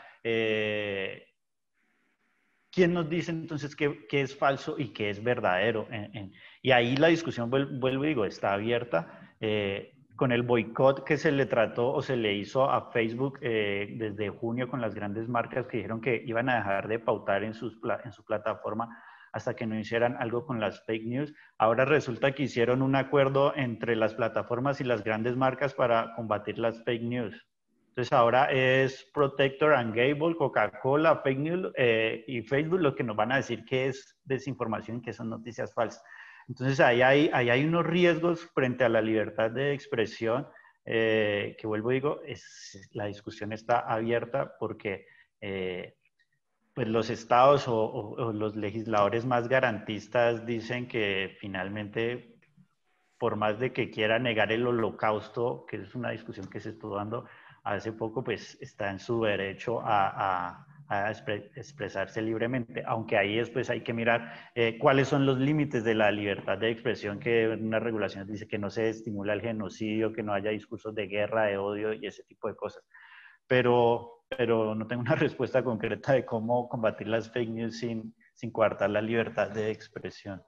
¿Quién nos dice entonces qué es falso y qué es verdadero? Y ahí la discusión, vuelvo y digo, está abierta. Con el boicot que se le trató o se le hizo a Facebook desde junio con las grandes marcas que dijeron que iban a dejar de pautar en su plataforma hasta que no hicieran algo con las fake news. Ahora resulta que hicieron un acuerdo entre las plataformas y las grandes marcas para combatir las fake news. Entonces ahora es Protector and Gamble, Coca-Cola, fake news y Facebook lo que nos van a decir que es desinformación y que son noticias falsas. Entonces ahí hay unos riesgos frente a la libertad de expresión que vuelvo y digo, la discusión está abierta porque pues los estados o los legisladores más garantistas dicen que finalmente, por más de que quiera negar el holocausto, que es una discusión que se estuvo dando hace poco, pues está en su derecho a expresarse libremente, aunque ahí después hay que mirar cuáles son los límites de la libertad de expresión, que una regulación dice que no se estimula el genocidio, que no haya discursos de guerra, de odio y ese tipo de cosas. Pero no tengo una respuesta concreta de cómo combatir las fake news sin coartar la libertad de expresión.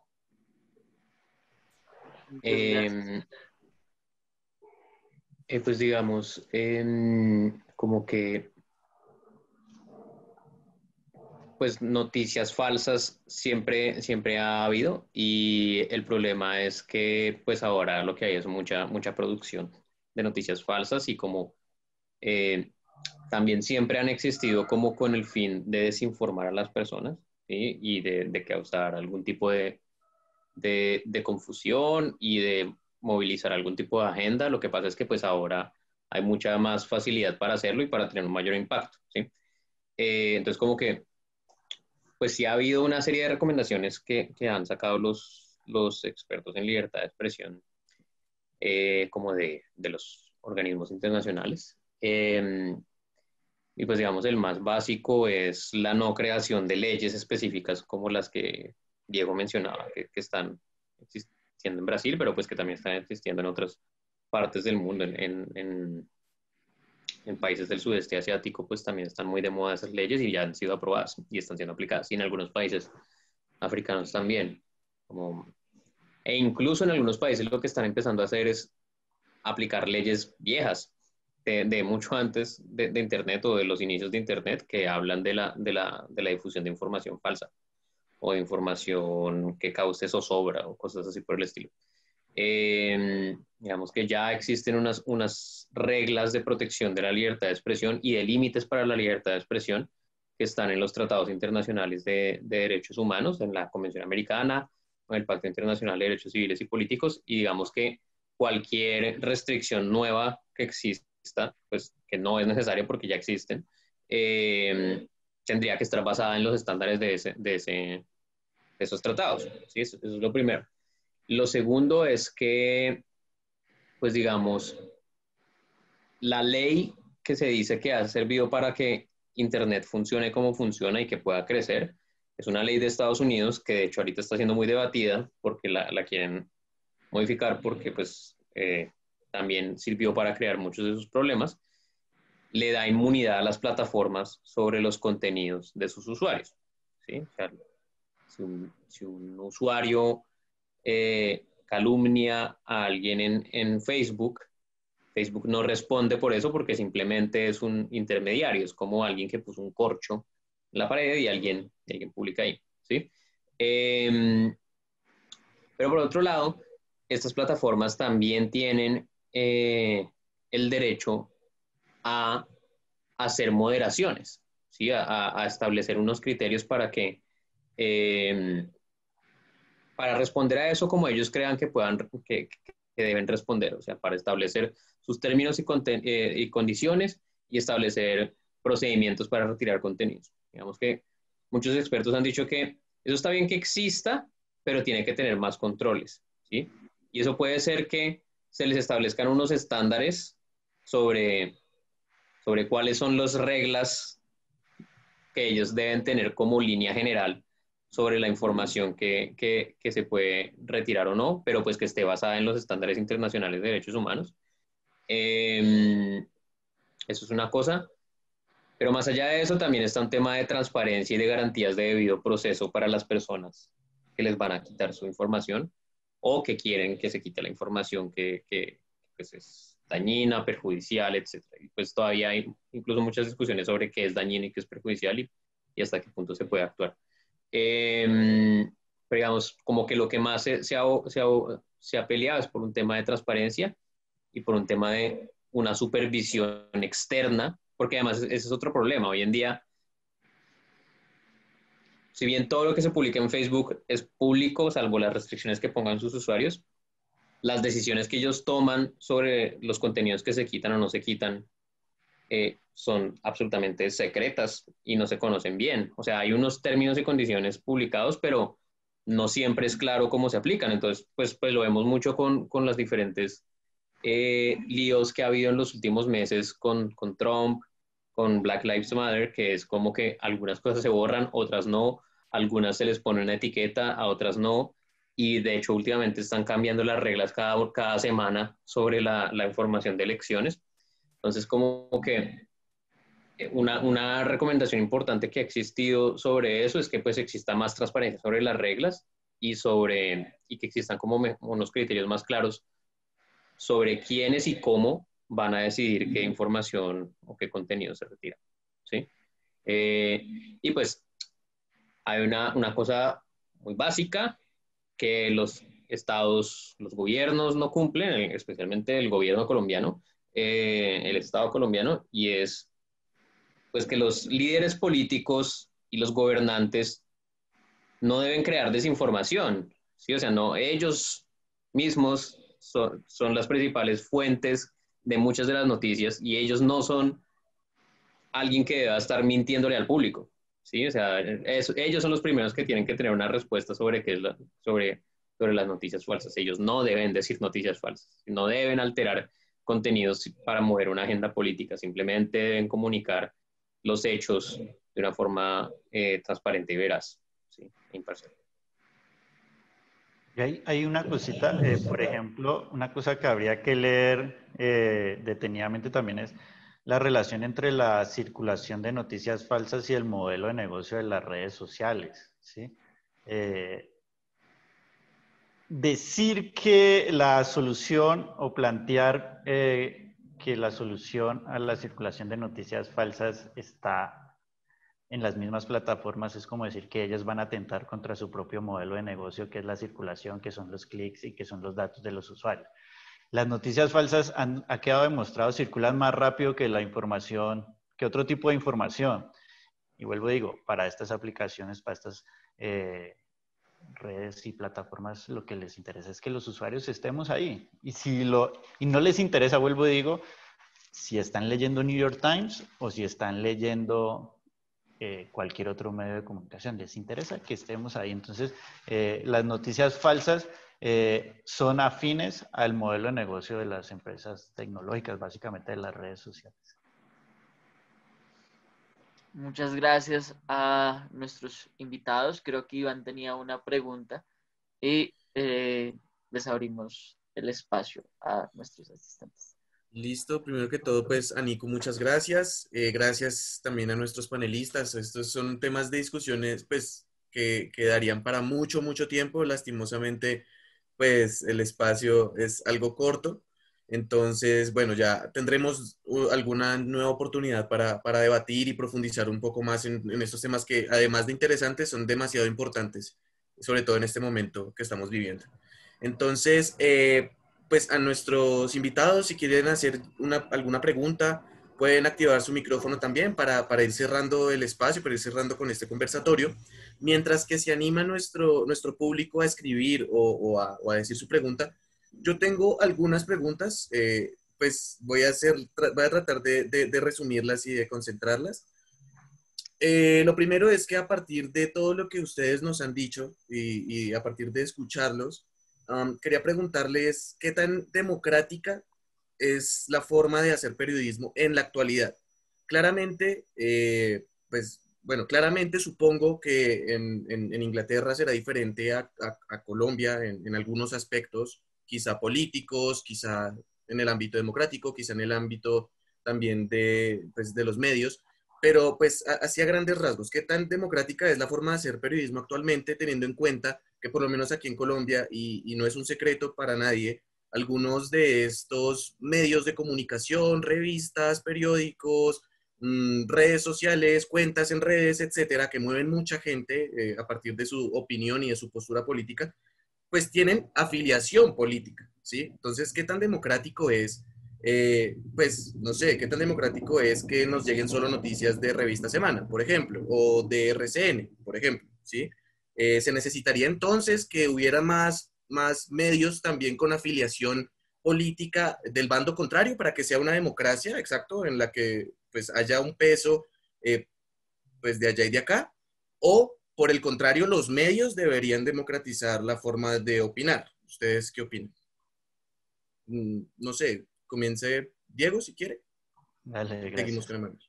Pues digamos, como que pues noticias falsas siempre ha habido y el problema es que pues ahora lo que hay es mucha producción de noticias falsas y como también siempre han existido como con el fin de desinformar a las personas, ¿sí? Y de causar algún tipo de confusión y de movilizar algún tipo de agenda. Lo que pasa es que pues ahora hay mucha más facilidad para hacerlo y para tener un mayor impacto, ¿sí? Entonces como que pues sí ha habido una serie de recomendaciones que han sacado los expertos en libertad de expresión como de los organismos internacionales. Y pues digamos el más básico es la no creación de leyes específicas como las que Diego mencionaba, que están existiendo en Brasil, pero pues que también están existiendo en otras partes del mundo, en países del sudeste asiático, pues también están muy de moda esas leyes y ya han sido aprobadas y están siendo aplicadas. Y en algunos países africanos también. E incluso en algunos países lo que están empezando a hacer es aplicar leyes viejas, de mucho antes de Internet o de los inicios de Internet, que hablan de la difusión de información falsa o de información que cause zozobra o cosas así por el estilo. Digamos que ya existen unas reglas de protección de la libertad de expresión y de límites para la libertad de expresión que están en los tratados internacionales de derechos humanos, en la Convención Americana, en el Pacto Internacional de Derechos Civiles y Políticos, y digamos que cualquier restricción nueva que exista, pues que no es necesaria porque ya existen, tendría que estar basada en los estándares de esos tratados. ¿Sí? Eso es lo primero. Lo segundo es que, pues digamos, la ley que se dice que ha servido para que Internet funcione como funciona y que pueda crecer, es una ley de Estados Unidos que de hecho ahorita está siendo muy debatida porque la quieren modificar porque pues también sirvió para crear muchos de sus problemas. Le da inmunidad a las plataformas sobre los contenidos de sus usuarios. ¿Sí? O sea, si un usuario calumnia a alguien en Facebook, Facebook no responde por eso porque simplemente es un intermediario, es como alguien que puso un corcho en la pared y alguien publica ahí, ¿sí? Pero por otro lado, estas plataformas también tienen el derecho a hacer moderaciones, ¿sí? A establecer unos criterios para que para responder a eso como ellos crean que deben responder, o sea, para establecer sus términos y condiciones y establecer procedimientos para retirar contenidos. Digamos que muchos expertos han dicho que eso está bien que exista, pero tiene que tener más controles, ¿sí? Y eso puede ser que se les establezcan unos estándares sobre cuáles son las reglas que ellos deben tener como línea general sobre la información que se puede retirar o no, pero pues que esté basada en los estándares internacionales de derechos humanos. Eso es una cosa, pero más allá de eso también está un tema de transparencia y de garantías de debido proceso para las personas que les van a quitar su información o que quieren que se quite la información que pues es dañina, perjudicial, etc. Y pues todavía hay incluso muchas discusiones sobre qué es dañino y qué es perjudicial y hasta qué punto se puede actuar. Pero digamos, como que lo que más se ha peleado es por un tema de transparencia y por un tema de una supervisión externa, porque además ese es otro problema. Hoy en día, si bien todo lo que se publica en Facebook es público, salvo las restricciones que pongan sus usuarios, las decisiones que ellos toman sobre los contenidos que se quitan o no se quitan son absolutamente secretas y no se conocen bien. O sea, hay unos términos y condiciones publicados, pero no siempre es claro cómo se aplican. Entonces, pues lo vemos mucho con las diferentes líos que ha habido en los últimos meses con Trump, con Black Lives Matter, que es como que algunas cosas se borran, otras no, algunas se les pone una etiqueta, a otras no, y de hecho últimamente están cambiando las reglas cada semana sobre la información de elecciones. Entonces, como que una recomendación importante que ha existido sobre eso es que pues exista más transparencia sobre las reglas y que existan como unos criterios más claros sobre quiénes y cómo van a decidir qué información o qué contenido se retira. ¿Sí? Y pues hay una cosa muy básica que los estados, los gobiernos no cumplen, especialmente el gobierno colombiano, el Estado colombiano, y es pues que los líderes políticos y los gobernantes no deben crear desinformación, ¿sí? O sea, no, ellos mismos son las principales fuentes de muchas de las noticias y ellos no son alguien que deba estar mintiéndole al público, ¿sí? O sea, ellos son los primeros que tienen que tener una respuesta sobre sobre las noticias falsas. Ellos no deben decir noticias falsas, no deben alterar contenidos para mover una agenda política, simplemente deben comunicar los hechos de una forma transparente y veraz, ¿sí? E imparcial. Y hay una cosita, por ejemplo, una cosa que habría que leer detenidamente también es la relación entre la circulación de noticias falsas y el modelo de negocio de las redes sociales, ¿sí? Eh, Decir que la solución o plantear que la solución a la circulación de noticias falsas está en las mismas plataformas es como decir que ellas van a atentar contra su propio modelo de negocio, que es la circulación, que son los clics y que son los datos de los usuarios. Las noticias falsas ha quedado demostrado circulan más rápido que la información, que otro tipo de información. Y vuelvo a digo, para estas aplicaciones, para estas redes y plataformas, lo que les interesa es que los usuarios estemos ahí. Y no les interesa, vuelvo a digo, si están leyendo New York Times o si están leyendo cualquier otro medio de comunicación. Les interesa que estemos ahí. Entonces, las noticias falsas son afines al modelo de negocio de las empresas tecnológicas, básicamente de las redes sociales. Muchas gracias a nuestros invitados. Creo que Iván tenía una pregunta y les abrimos el espacio a nuestros asistentes. Listo, primero que todo, pues a Nico, muchas gracias. Gracias también a nuestros panelistas. Estos son temas de discusiones, pues, que darían para mucho, mucho tiempo. Lastimosamente, pues, el espacio es algo corto. Entonces, bueno, ya tendremos alguna nueva oportunidad para debatir y profundizar un poco más en estos temas que, además de interesantes, son demasiado importantes, sobre todo en este momento que estamos viviendo. Entonces, pues a nuestros invitados, si quieren hacer alguna pregunta, pueden activar su micrófono también para ir cerrando el espacio, para ir cerrando con este conversatorio. Mientras que se anima nuestro público a escribir o a decir su pregunta, yo tengo algunas preguntas, pues voy a tratar de resumirlas y de concentrarlas. Lo primero es que a partir de todo lo que ustedes nos han dicho y a partir de escucharlos, quería preguntarles qué tan democrática es la forma de hacer periodismo en la actualidad. Claramente, pues, bueno, claramente supongo que en Inglaterra será diferente a Colombia en algunos aspectos, quizá políticos, quizá en el ámbito democrático, quizá en el ámbito también pues, de los medios. Pero pues así a grandes rasgos, ¿qué tan democrática es la forma de hacer periodismo actualmente, teniendo en cuenta que por lo menos aquí en Colombia, y no es un secreto para nadie, algunos de estos medios de comunicación, revistas, periódicos, redes sociales, cuentas en redes, etcétera, que mueven mucha gente a partir de su opinión y de su postura política, pues tienen afiliación política, ¿sí? Entonces, ¿qué tan democrático es? Pues, no sé, ¿qué tan democrático es que nos lleguen solo noticias de Revista Semana, por ejemplo, o de RCN, por ejemplo, ¿sí? Se necesitaría entonces que hubiera más medios también con afiliación política del bando contrario para que sea una democracia, exacto, en la que pues haya un peso pues de allá y de acá, o por el contrario, los medios deberían democratizar la forma de opinar. ¿Ustedes qué opinan? No sé, comience Diego si quiere. Dale, Seguimos gracias. con hermanos.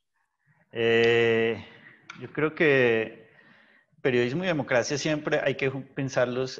Yo creo que periodismo y democracia siempre hay que pensarlos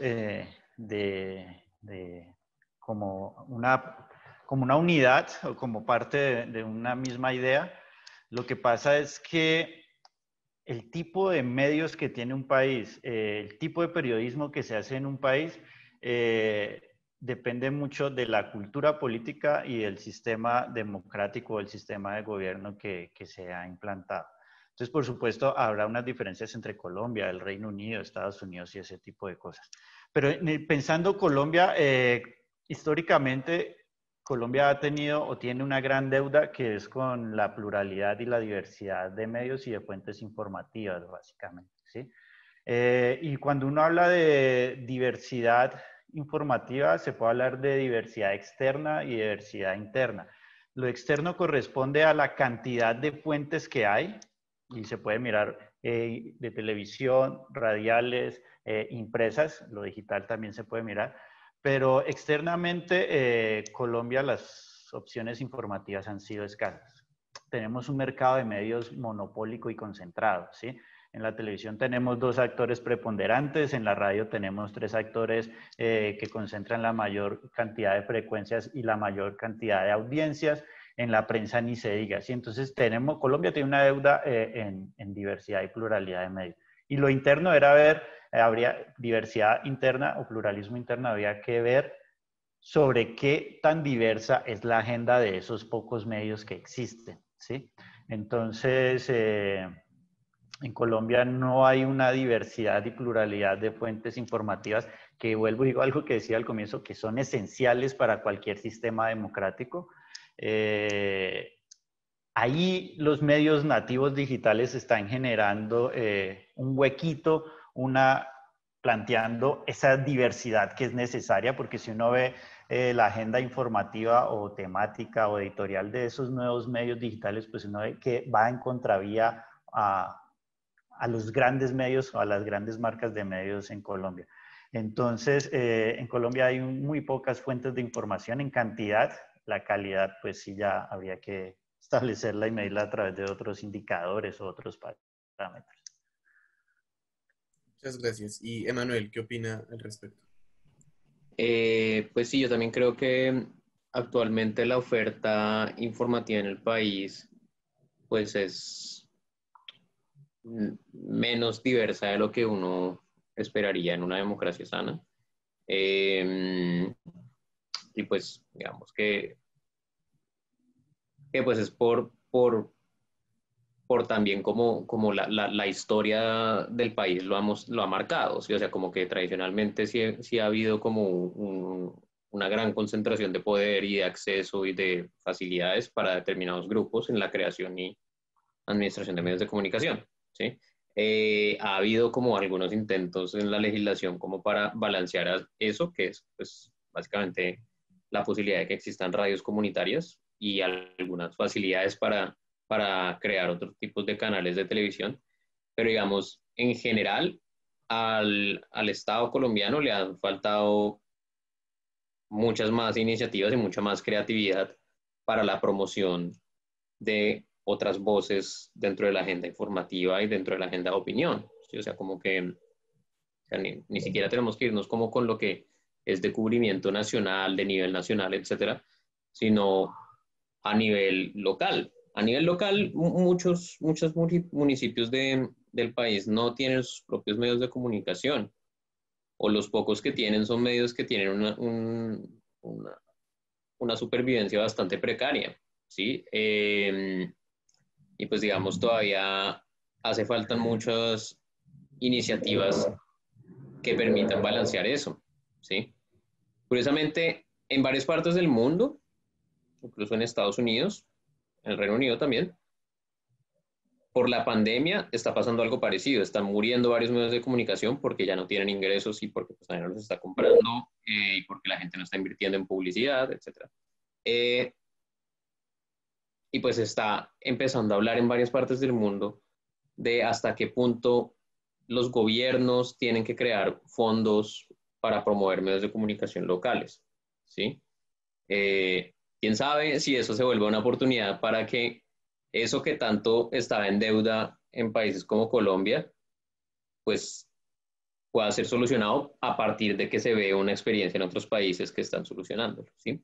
como una unidad o como parte de una misma idea. Lo que pasa es que el tipo de medios que tiene un país, el tipo de periodismo que se hace en un país, depende mucho de la cultura política y del sistema democrático, el sistema de gobierno que se ha implantado. Entonces, por supuesto, habrá unas diferencias entre Colombia, el Reino Unido, Estados Unidos y ese tipo de cosas. Pero pensando Colombia, históricamente Colombia ha tenido o tiene una gran deuda que es con la pluralidad y la diversidad de medios y de fuentes informativas, básicamente, ¿sí? Y cuando uno habla de diversidad informativa, se puede hablar de diversidad externa y diversidad interna. Lo externo corresponde a la cantidad de fuentes que hay, y se puede mirar de televisión, radiales, impresas, lo digital también se puede mirar, pero externamente Colombia las opciones informativas han sido escasas. Tenemos un mercado de medios monopólico y concentrado, ¿sí? En la televisión tenemos 2 actores preponderantes, en la radio tenemos 3 actores que concentran la mayor cantidad de frecuencias y la mayor cantidad de audiencias. En la prensa ni se diga. ¿Sí? Entonces Colombia tiene una deuda en diversidad y pluralidad de medios. Y lo interno era ver, habría diversidad interna o pluralismo interno, había que ver sobre qué tan diversa es la agenda de esos pocos medios que existen, ¿sí? Entonces, en Colombia no hay una diversidad y pluralidad de fuentes informativas que, vuelvo y digo algo que decía al comienzo, que son esenciales para cualquier sistema democrático. Ahí los medios nativos digitales están generando un huequito, planteando esa diversidad que es necesaria, porque si uno ve la agenda informativa o temática o editorial de esos nuevos medios digitales, pues uno ve que va en contravía a los grandes medios o a las grandes marcas de medios en Colombia. Entonces, en Colombia hay muy pocas fuentes de información en cantidad. La calidad, pues sí, ya habría que establecerla y medirla a través de otros indicadores o otros parámetros. Muchas gracias. Y Emanuel, ¿qué opina al respecto? Pues sí, yo también creo que actualmente la oferta informativa en el país pues es menos diversa de lo que uno esperaría en una democracia sana. Y pues digamos que pues es por también como la historia del país lo ha marcado, ¿sí? O sea, como que tradicionalmente sí ha habido como una gran concentración de poder y de acceso y de facilidades para determinados grupos en la creación y administración de medios de comunicación, ¿sí? Ha habido como algunos intentos en la legislación como para balancear eso, que es pues básicamente la posibilidad de que existan radios comunitarias y algunas facilidades para crear otros tipos de canales de televisión, pero digamos, en general, al Estado colombiano le han faltado muchas más iniciativas y mucha más creatividad para la promoción de otras voces dentro de la agenda informativa y dentro de la agenda de opinión. ¿Sí? O sea, como que o sea, ni siquiera tenemos que irnos como con lo que es de cubrimiento nacional, de nivel nacional, etcétera, sino a nivel local. A nivel local, muchos municipios del país no tienen sus propios medios de comunicación, o los pocos que tienen son medios que tienen una supervivencia bastante precaria, ¿sí? Y pues digamos, todavía hace falta muchas iniciativas que permitan balancear eso, ¿sí? Curiosamente, en varias partes del mundo, incluso en Estados Unidos, en el Reino Unido también, por la pandemia está pasando algo parecido. Están muriendo varios medios de comunicación porque ya no tienen ingresos y porque pues, nadie los está comprando y porque la gente no está invirtiendo en publicidad, etc. Y pues está empezando a hablar en varias partes del mundo de hasta qué punto los gobiernos tienen que crear fondos para promover medios de comunicación locales, ¿sí? ¿Quién sabe si eso se vuelve una oportunidad para que eso que tanto estaba en deuda en países como Colombia, pues pueda ser solucionado a partir de que se ve una experiencia en otros países que están solucionándolo, ¿sí?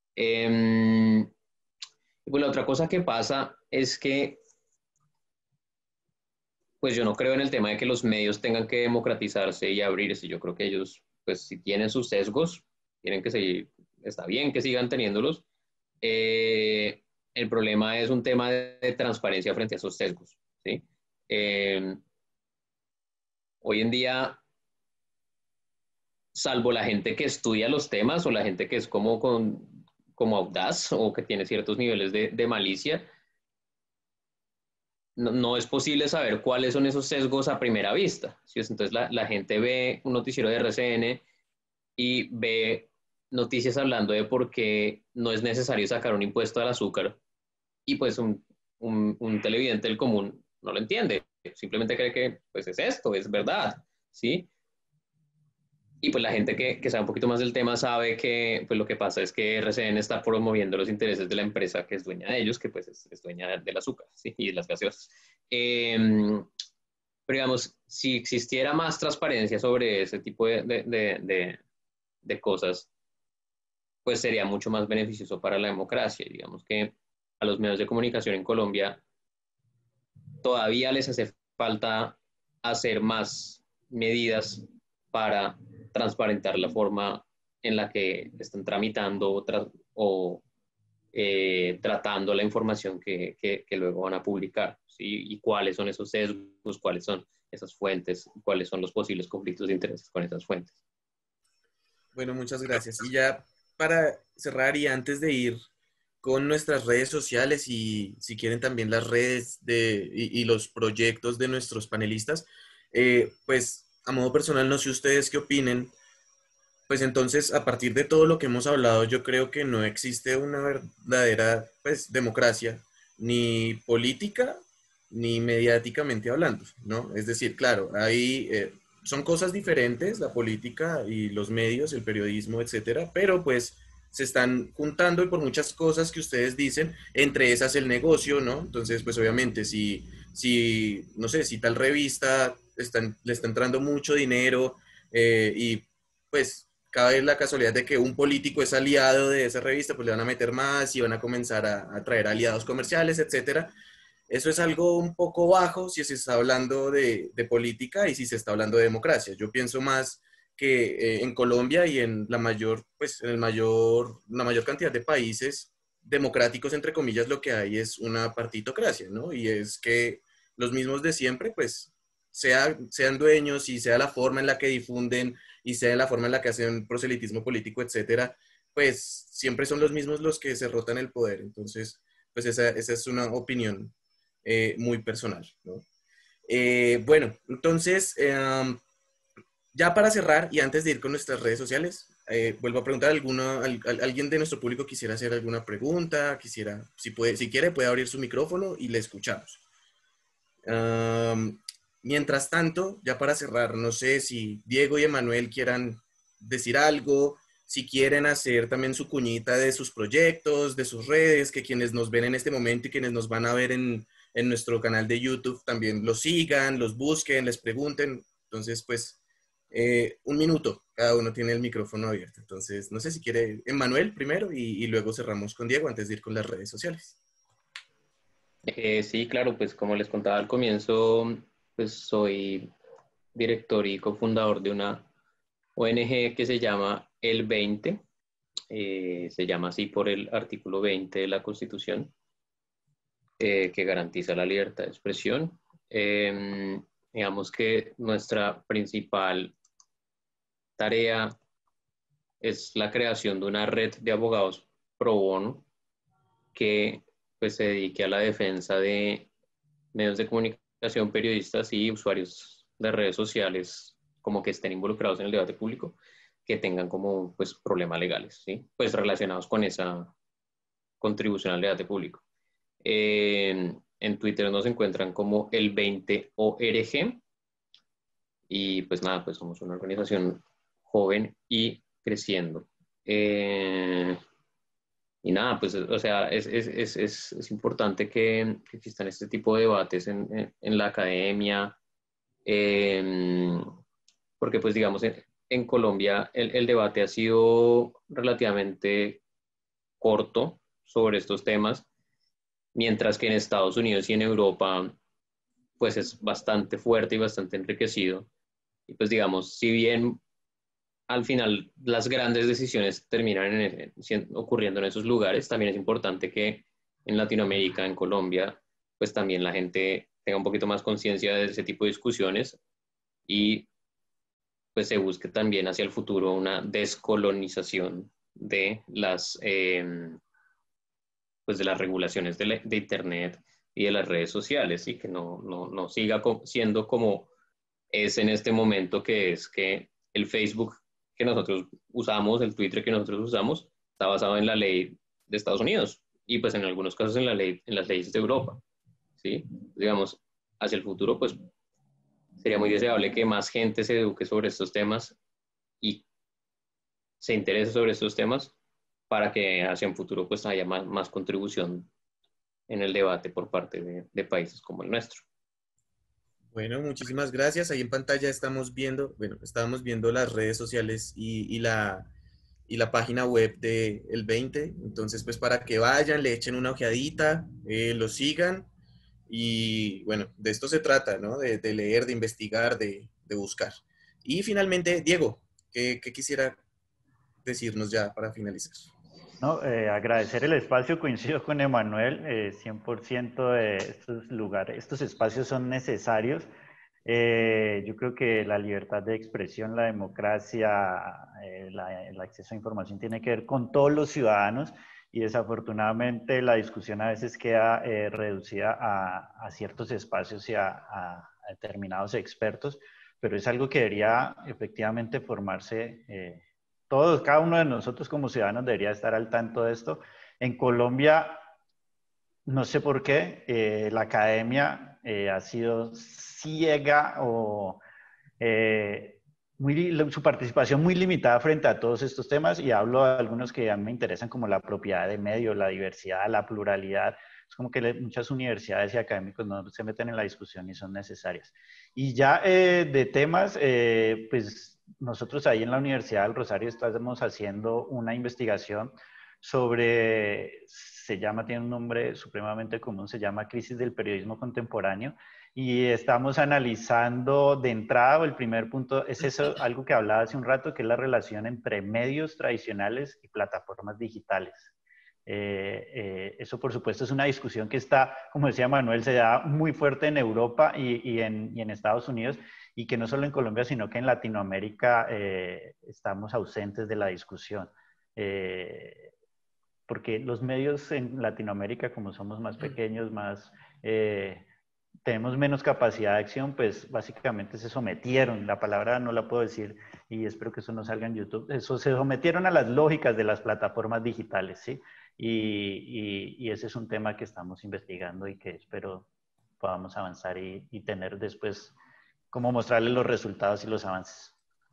Pues la otra cosa que pasa es que pues yo no creo en el tema de que los medios tengan que democratizarse y abrirse. Yo creo que ellos, pues si tienen sus sesgos, tienen que seguir, está bien que sigan teniéndolos. El problema es un tema de transparencia frente a esos sesgos, ¿sí? Hoy en día, salvo la gente que estudia los temas o la gente que es como audaz o que tiene ciertos niveles de malicia, no es posible saber cuáles son esos sesgos a primera vista. ¿Sí? Entonces la gente ve un noticiero de RCN y ve noticias hablando de por qué no es necesario sacar un impuesto al azúcar y pues un televidente del común no lo entiende, simplemente cree que pues es esto, es verdad, ¿sí? Y pues la gente que sabe un poquito más del tema sabe que pues lo que pasa es que RCN está promoviendo los intereses de la empresa que es dueña de ellos, que pues es dueña del azúcar, ¿sí? Y de las gaseosas. Pero digamos, si existiera más transparencia sobre ese tipo de cosas, pues sería mucho más beneficioso para la democracia. Digamos que a los medios de comunicación en Colombia todavía les hace falta hacer más medidas para transparentar la forma en la que están tramitando o tratando la información que luego van a publicar, ¿sí? Y cuáles son esos sesgos, cuáles son esas fuentes, cuáles son los posibles conflictos de intereses con esas fuentes. Bueno, muchas gracias. Y ya para cerrar y antes de ir con nuestras redes sociales y si quieren también las redes y los proyectos de nuestros panelistas, pues a modo personal no sé ustedes qué opinen, pues entonces a partir de todo lo que hemos hablado yo creo que no existe una verdadera pues democracia ni política ni mediáticamente hablando, ¿no? Es decir, claro, hay son cosas diferentes, la política y los medios, el periodismo, etcétera, pero pues se están juntando y por muchas cosas que ustedes dicen, entre esas el negocio, ¿no? Entonces, pues obviamente, si no sé, si tal revista le está entrando mucho dinero y pues cabe la casualidad de que un político es aliado de esa revista, pues le van a meter más y van a comenzar a traer aliados comerciales, etcétera. Eso es algo un poco bajo si se está hablando de política y si se está hablando de democracia. Yo pienso más que en Colombia y en la mayor, pues en la mayor cantidad de países democráticos, entre comillas, lo que hay es una partitocracia, ¿no? Y es que los mismos de siempre, pues, sean dueños y sea la forma en la que difunden y sea la forma en la que hacen proselitismo político, etcétera, pues siempre son los mismos los que se rotan el poder. Entonces, pues esa es una opinión muy personal, ¿no? Bueno, entonces, ya para cerrar y antes de ir con nuestras redes sociales, vuelvo a preguntar, ¿alguien de nuestro público quisiera hacer alguna pregunta? Si quiere, puede abrir su micrófono y le escuchamos. Mientras tanto, ya para cerrar, no sé si Diego y Emanuel quieran decir algo, si quieren hacer también su cuñita de sus proyectos, de sus redes, que quienes nos ven en este momento y quienes nos van a ver en nuestro canal de YouTube también los sigan, los busquen, les pregunten. Entonces, pues, un minuto, cada uno tiene el micrófono abierto. Entonces, no sé si quiere Emanuel primero y luego cerramos con Diego antes de ir con las redes sociales. Sí, claro, pues como les contaba al comienzo, pues soy director y cofundador de una ONG que se llama El 20, se llama así por el artículo 20 de la Constitución, que garantiza la libertad de expresión. Digamos que nuestra principal tarea es la creación de una red de abogados pro bono que pues, se dedique a la defensa de medios de comunicación, periodistas y usuarios de redes sociales como que estén involucrados en el debate público, que tengan como pues problemas legales, ¿sí? Pues relacionados con esa contribución al debate público. En Twitter nos encuentran como el 20ORG y pues nada, pues somos una organización joven y creciendo. Y nada, pues, o sea, es importante que existan este tipo de debates en la academia, eh, porque, pues, digamos, en Colombia el debate ha sido relativamente corto sobre estos temas, mientras que en Estados Unidos y en Europa, pues, es bastante fuerte y bastante enriquecido. Y, pues, digamos, si bien al final las grandes decisiones terminan ocurriendo en esos lugares. También es importante que en Latinoamérica, en Colombia, pues también la gente tenga un poquito más conciencia de ese tipo de discusiones y pues se busque también hacia el futuro una descolonización de pues de las regulaciones de Internet y de las redes sociales y que no siga siendo como es en este momento, que es que el Facebook que nosotros usamos, el Twitter que nosotros usamos, está basado en la ley de Estados Unidos y pues en algunos casos en las leyes de Europa, ¿sí? Digamos, hacia el futuro, pues sería muy deseable que más gente se eduque sobre estos temas y se interese sobre estos temas para que hacia un futuro pues haya más contribución en el debate por parte de países como el nuestro. Bueno, muchísimas gracias. Ahí en pantalla estamos viendo, bueno, estábamos viendo las redes sociales y la página web de El 20. Entonces, pues para que vayan, le echen una ojeadita, lo sigan. Y bueno, de esto se trata, ¿no? De leer, de investigar, de buscar. Y finalmente, Diego, ¿qué quisiera decirnos ya para finalizar? No, agradecer el espacio, coincido con Emanuel, 100% de estos lugares, estos espacios son necesarios. Yo creo que la libertad de expresión, la democracia, el acceso a información tiene que ver con todos los ciudadanos y desafortunadamente la discusión a veces queda reducida a ciertos espacios y a determinados expertos, pero es algo que debería efectivamente formarse. Todos, cada uno de nosotros como ciudadanos debería estar al tanto de esto. En Colombia, no sé por qué, la academia ha sido ciega o su participación muy limitada frente a todos estos temas, y hablo de algunos que a mí me interesan como la propiedad de medios, la diversidad, la pluralidad. Es como que muchas universidades y académicos no se meten en la discusión y son necesarias. Y ya de temas, pues nosotros ahí en la Universidad del Rosario estamos haciendo una investigación sobre, tiene un nombre supremamente común, se llama Crisis del Periodismo Contemporáneo, y estamos analizando de entrada, el primer punto es eso, algo que hablaba hace un rato, que es la relación entre medios tradicionales y plataformas digitales. Eso, por supuesto, es una discusión que está, como decía Manuel, se da muy fuerte en Europa y en Estados Unidos, y que no solo en Colombia, sino que en Latinoamérica estamos ausentes de la discusión. Porque los medios en Latinoamérica, como somos más pequeños, tenemos menos capacidad de acción, pues básicamente se sometieron, la palabra no la puedo decir y espero que eso no salga en YouTube, se sometieron a las lógicas de las plataformas digitales, ¿sí? Y ese es un tema que estamos investigando y que espero podamos avanzar y tener después cómo mostrarles los resultados y los avances.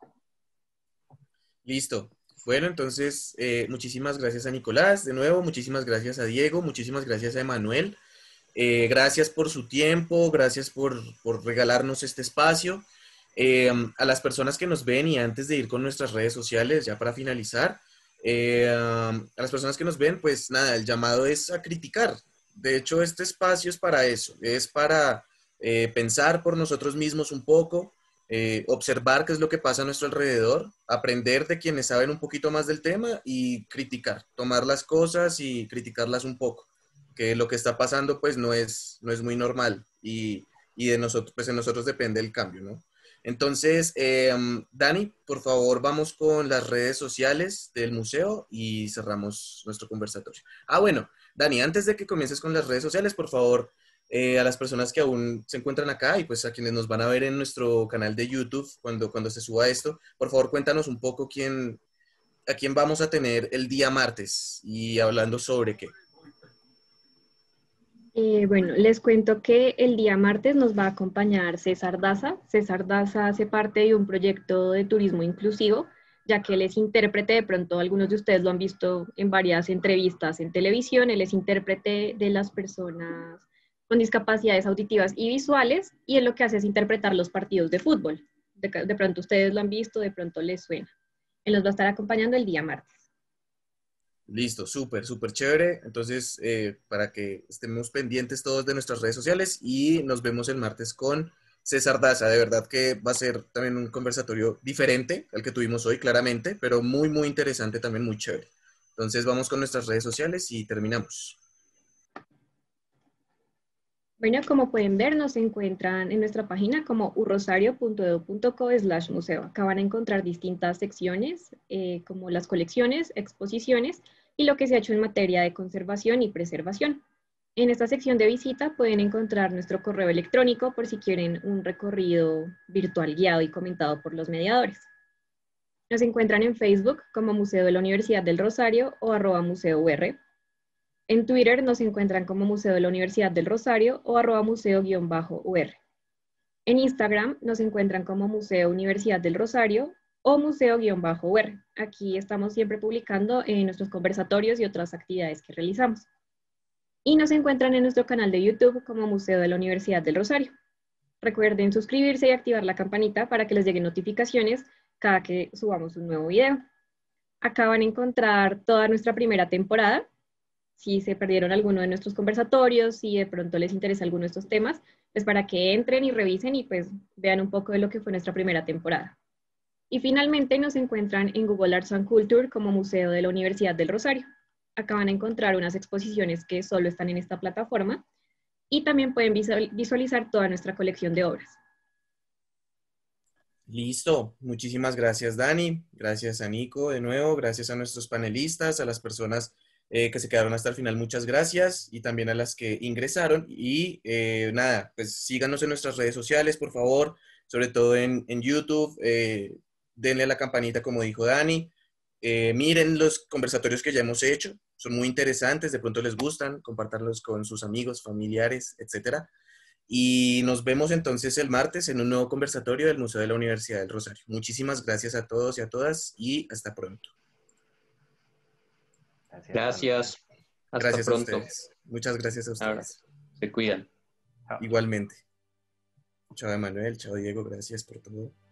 Listo. Bueno, entonces, muchísimas gracias a Nicolás, de nuevo, muchísimas gracias a Diego, muchísimas gracias a Emanuel. Gracias por su tiempo, gracias por regalarnos este espacio. A las personas que nos ven, y antes de ir con nuestras redes sociales, ya para finalizar, a las personas que nos ven, pues nada, el llamado es a criticar. De hecho, este espacio es para eso, es para pensar por nosotros mismos un poco, observar qué es lo que pasa a nuestro alrededor, aprender de quienes saben un poquito más del tema y criticar, tomar las cosas y criticarlas un poco, que lo que está pasando pues no es muy normal y de nosotros, pues en nosotros depende el cambio, ¿no? Entonces, Dani, por favor, vamos con las redes sociales del museo y cerramos nuestro conversatorio. Ah, bueno, Dani, antes de que comiences con las redes sociales, por favor, a las personas que aún se encuentran acá y pues a quienes nos van a ver en nuestro canal de YouTube cuando se suba esto, por favor, cuéntanos un poco a quién vamos a tener el día martes y hablando sobre qué. Bueno, les cuento que el día martes nos va a acompañar César Daza. César Daza hace parte de un proyecto de turismo inclusivo, ya que él es intérprete, de pronto algunos de ustedes lo han visto en varias entrevistas en televisión, él es intérprete de las personas con discapacidades auditivas y visuales, y él lo que hace es interpretar los partidos de fútbol. De pronto ustedes lo han visto, de pronto les suena. Él nos va a estar acompañando el día martes. Listo, súper, súper chévere. Entonces, para que estemos pendientes todos de nuestras redes sociales y nos vemos el martes con César Daza. De verdad que va a ser también un conversatorio diferente al que tuvimos hoy, claramente, pero muy, muy interesante, también muy chévere. Entonces, vamos con nuestras redes sociales y terminamos. Bueno, como pueden ver, nos encuentran en nuestra página como urrosario.edu.co/museo. Acá van a encontrar distintas secciones, como las colecciones, exposiciones y lo que se ha hecho en materia de conservación y preservación. En esta sección de visita pueden encontrar nuestro correo electrónico por si quieren un recorrido virtual guiado y comentado por los mediadores. Nos encuentran en Facebook como Museo de la Universidad del Rosario o @museo.ur. En Twitter nos encuentran como Museo de la Universidad del Rosario o @museo_UR. En Instagram nos encuentran como Museo Universidad del Rosario o Museo_UR. Aquí estamos siempre publicando nuestros conversatorios y otras actividades que realizamos. Y nos encuentran en nuestro canal de YouTube como Museo de la Universidad del Rosario. Recuerden suscribirse y activar la campanita para que les lleguen notificaciones cada que subamos un nuevo video. Acá van a encontrar toda nuestra primera temporada. Si se perdieron alguno de nuestros conversatorios, si de pronto les interesa alguno de estos temas, pues para que entren y revisen y pues vean un poco de lo que fue nuestra primera temporada. Y finalmente nos encuentran en Google Arts and Culture como Museo de la Universidad del Rosario. Acá van a encontrar unas exposiciones que solo están en esta plataforma y también pueden visualizar toda nuestra colección de obras. Listo, muchísimas gracias Dani, gracias a Nico de nuevo, gracias a nuestros panelistas, a las personas que se quedaron hasta el final, muchas gracias, y también a las que ingresaron, y nada, pues síganos en nuestras redes sociales, por favor, sobre todo en YouTube, denle a la campanita como dijo Dani, miren los conversatorios que ya hemos hecho, son muy interesantes, de pronto les gustan, compártanlos con sus amigos, familiares, etcétera. Y nos vemos entonces el martes en un nuevo conversatorio del Museo de la Universidad del Rosario. Muchísimas gracias a todos y a todas y hasta pronto. Gracias. Hasta Gracias pronto. a ustedes. Muchas gracias a ustedes. Se cuidan. Igualmente. Chao Emanuel, chao Diego, gracias por todo.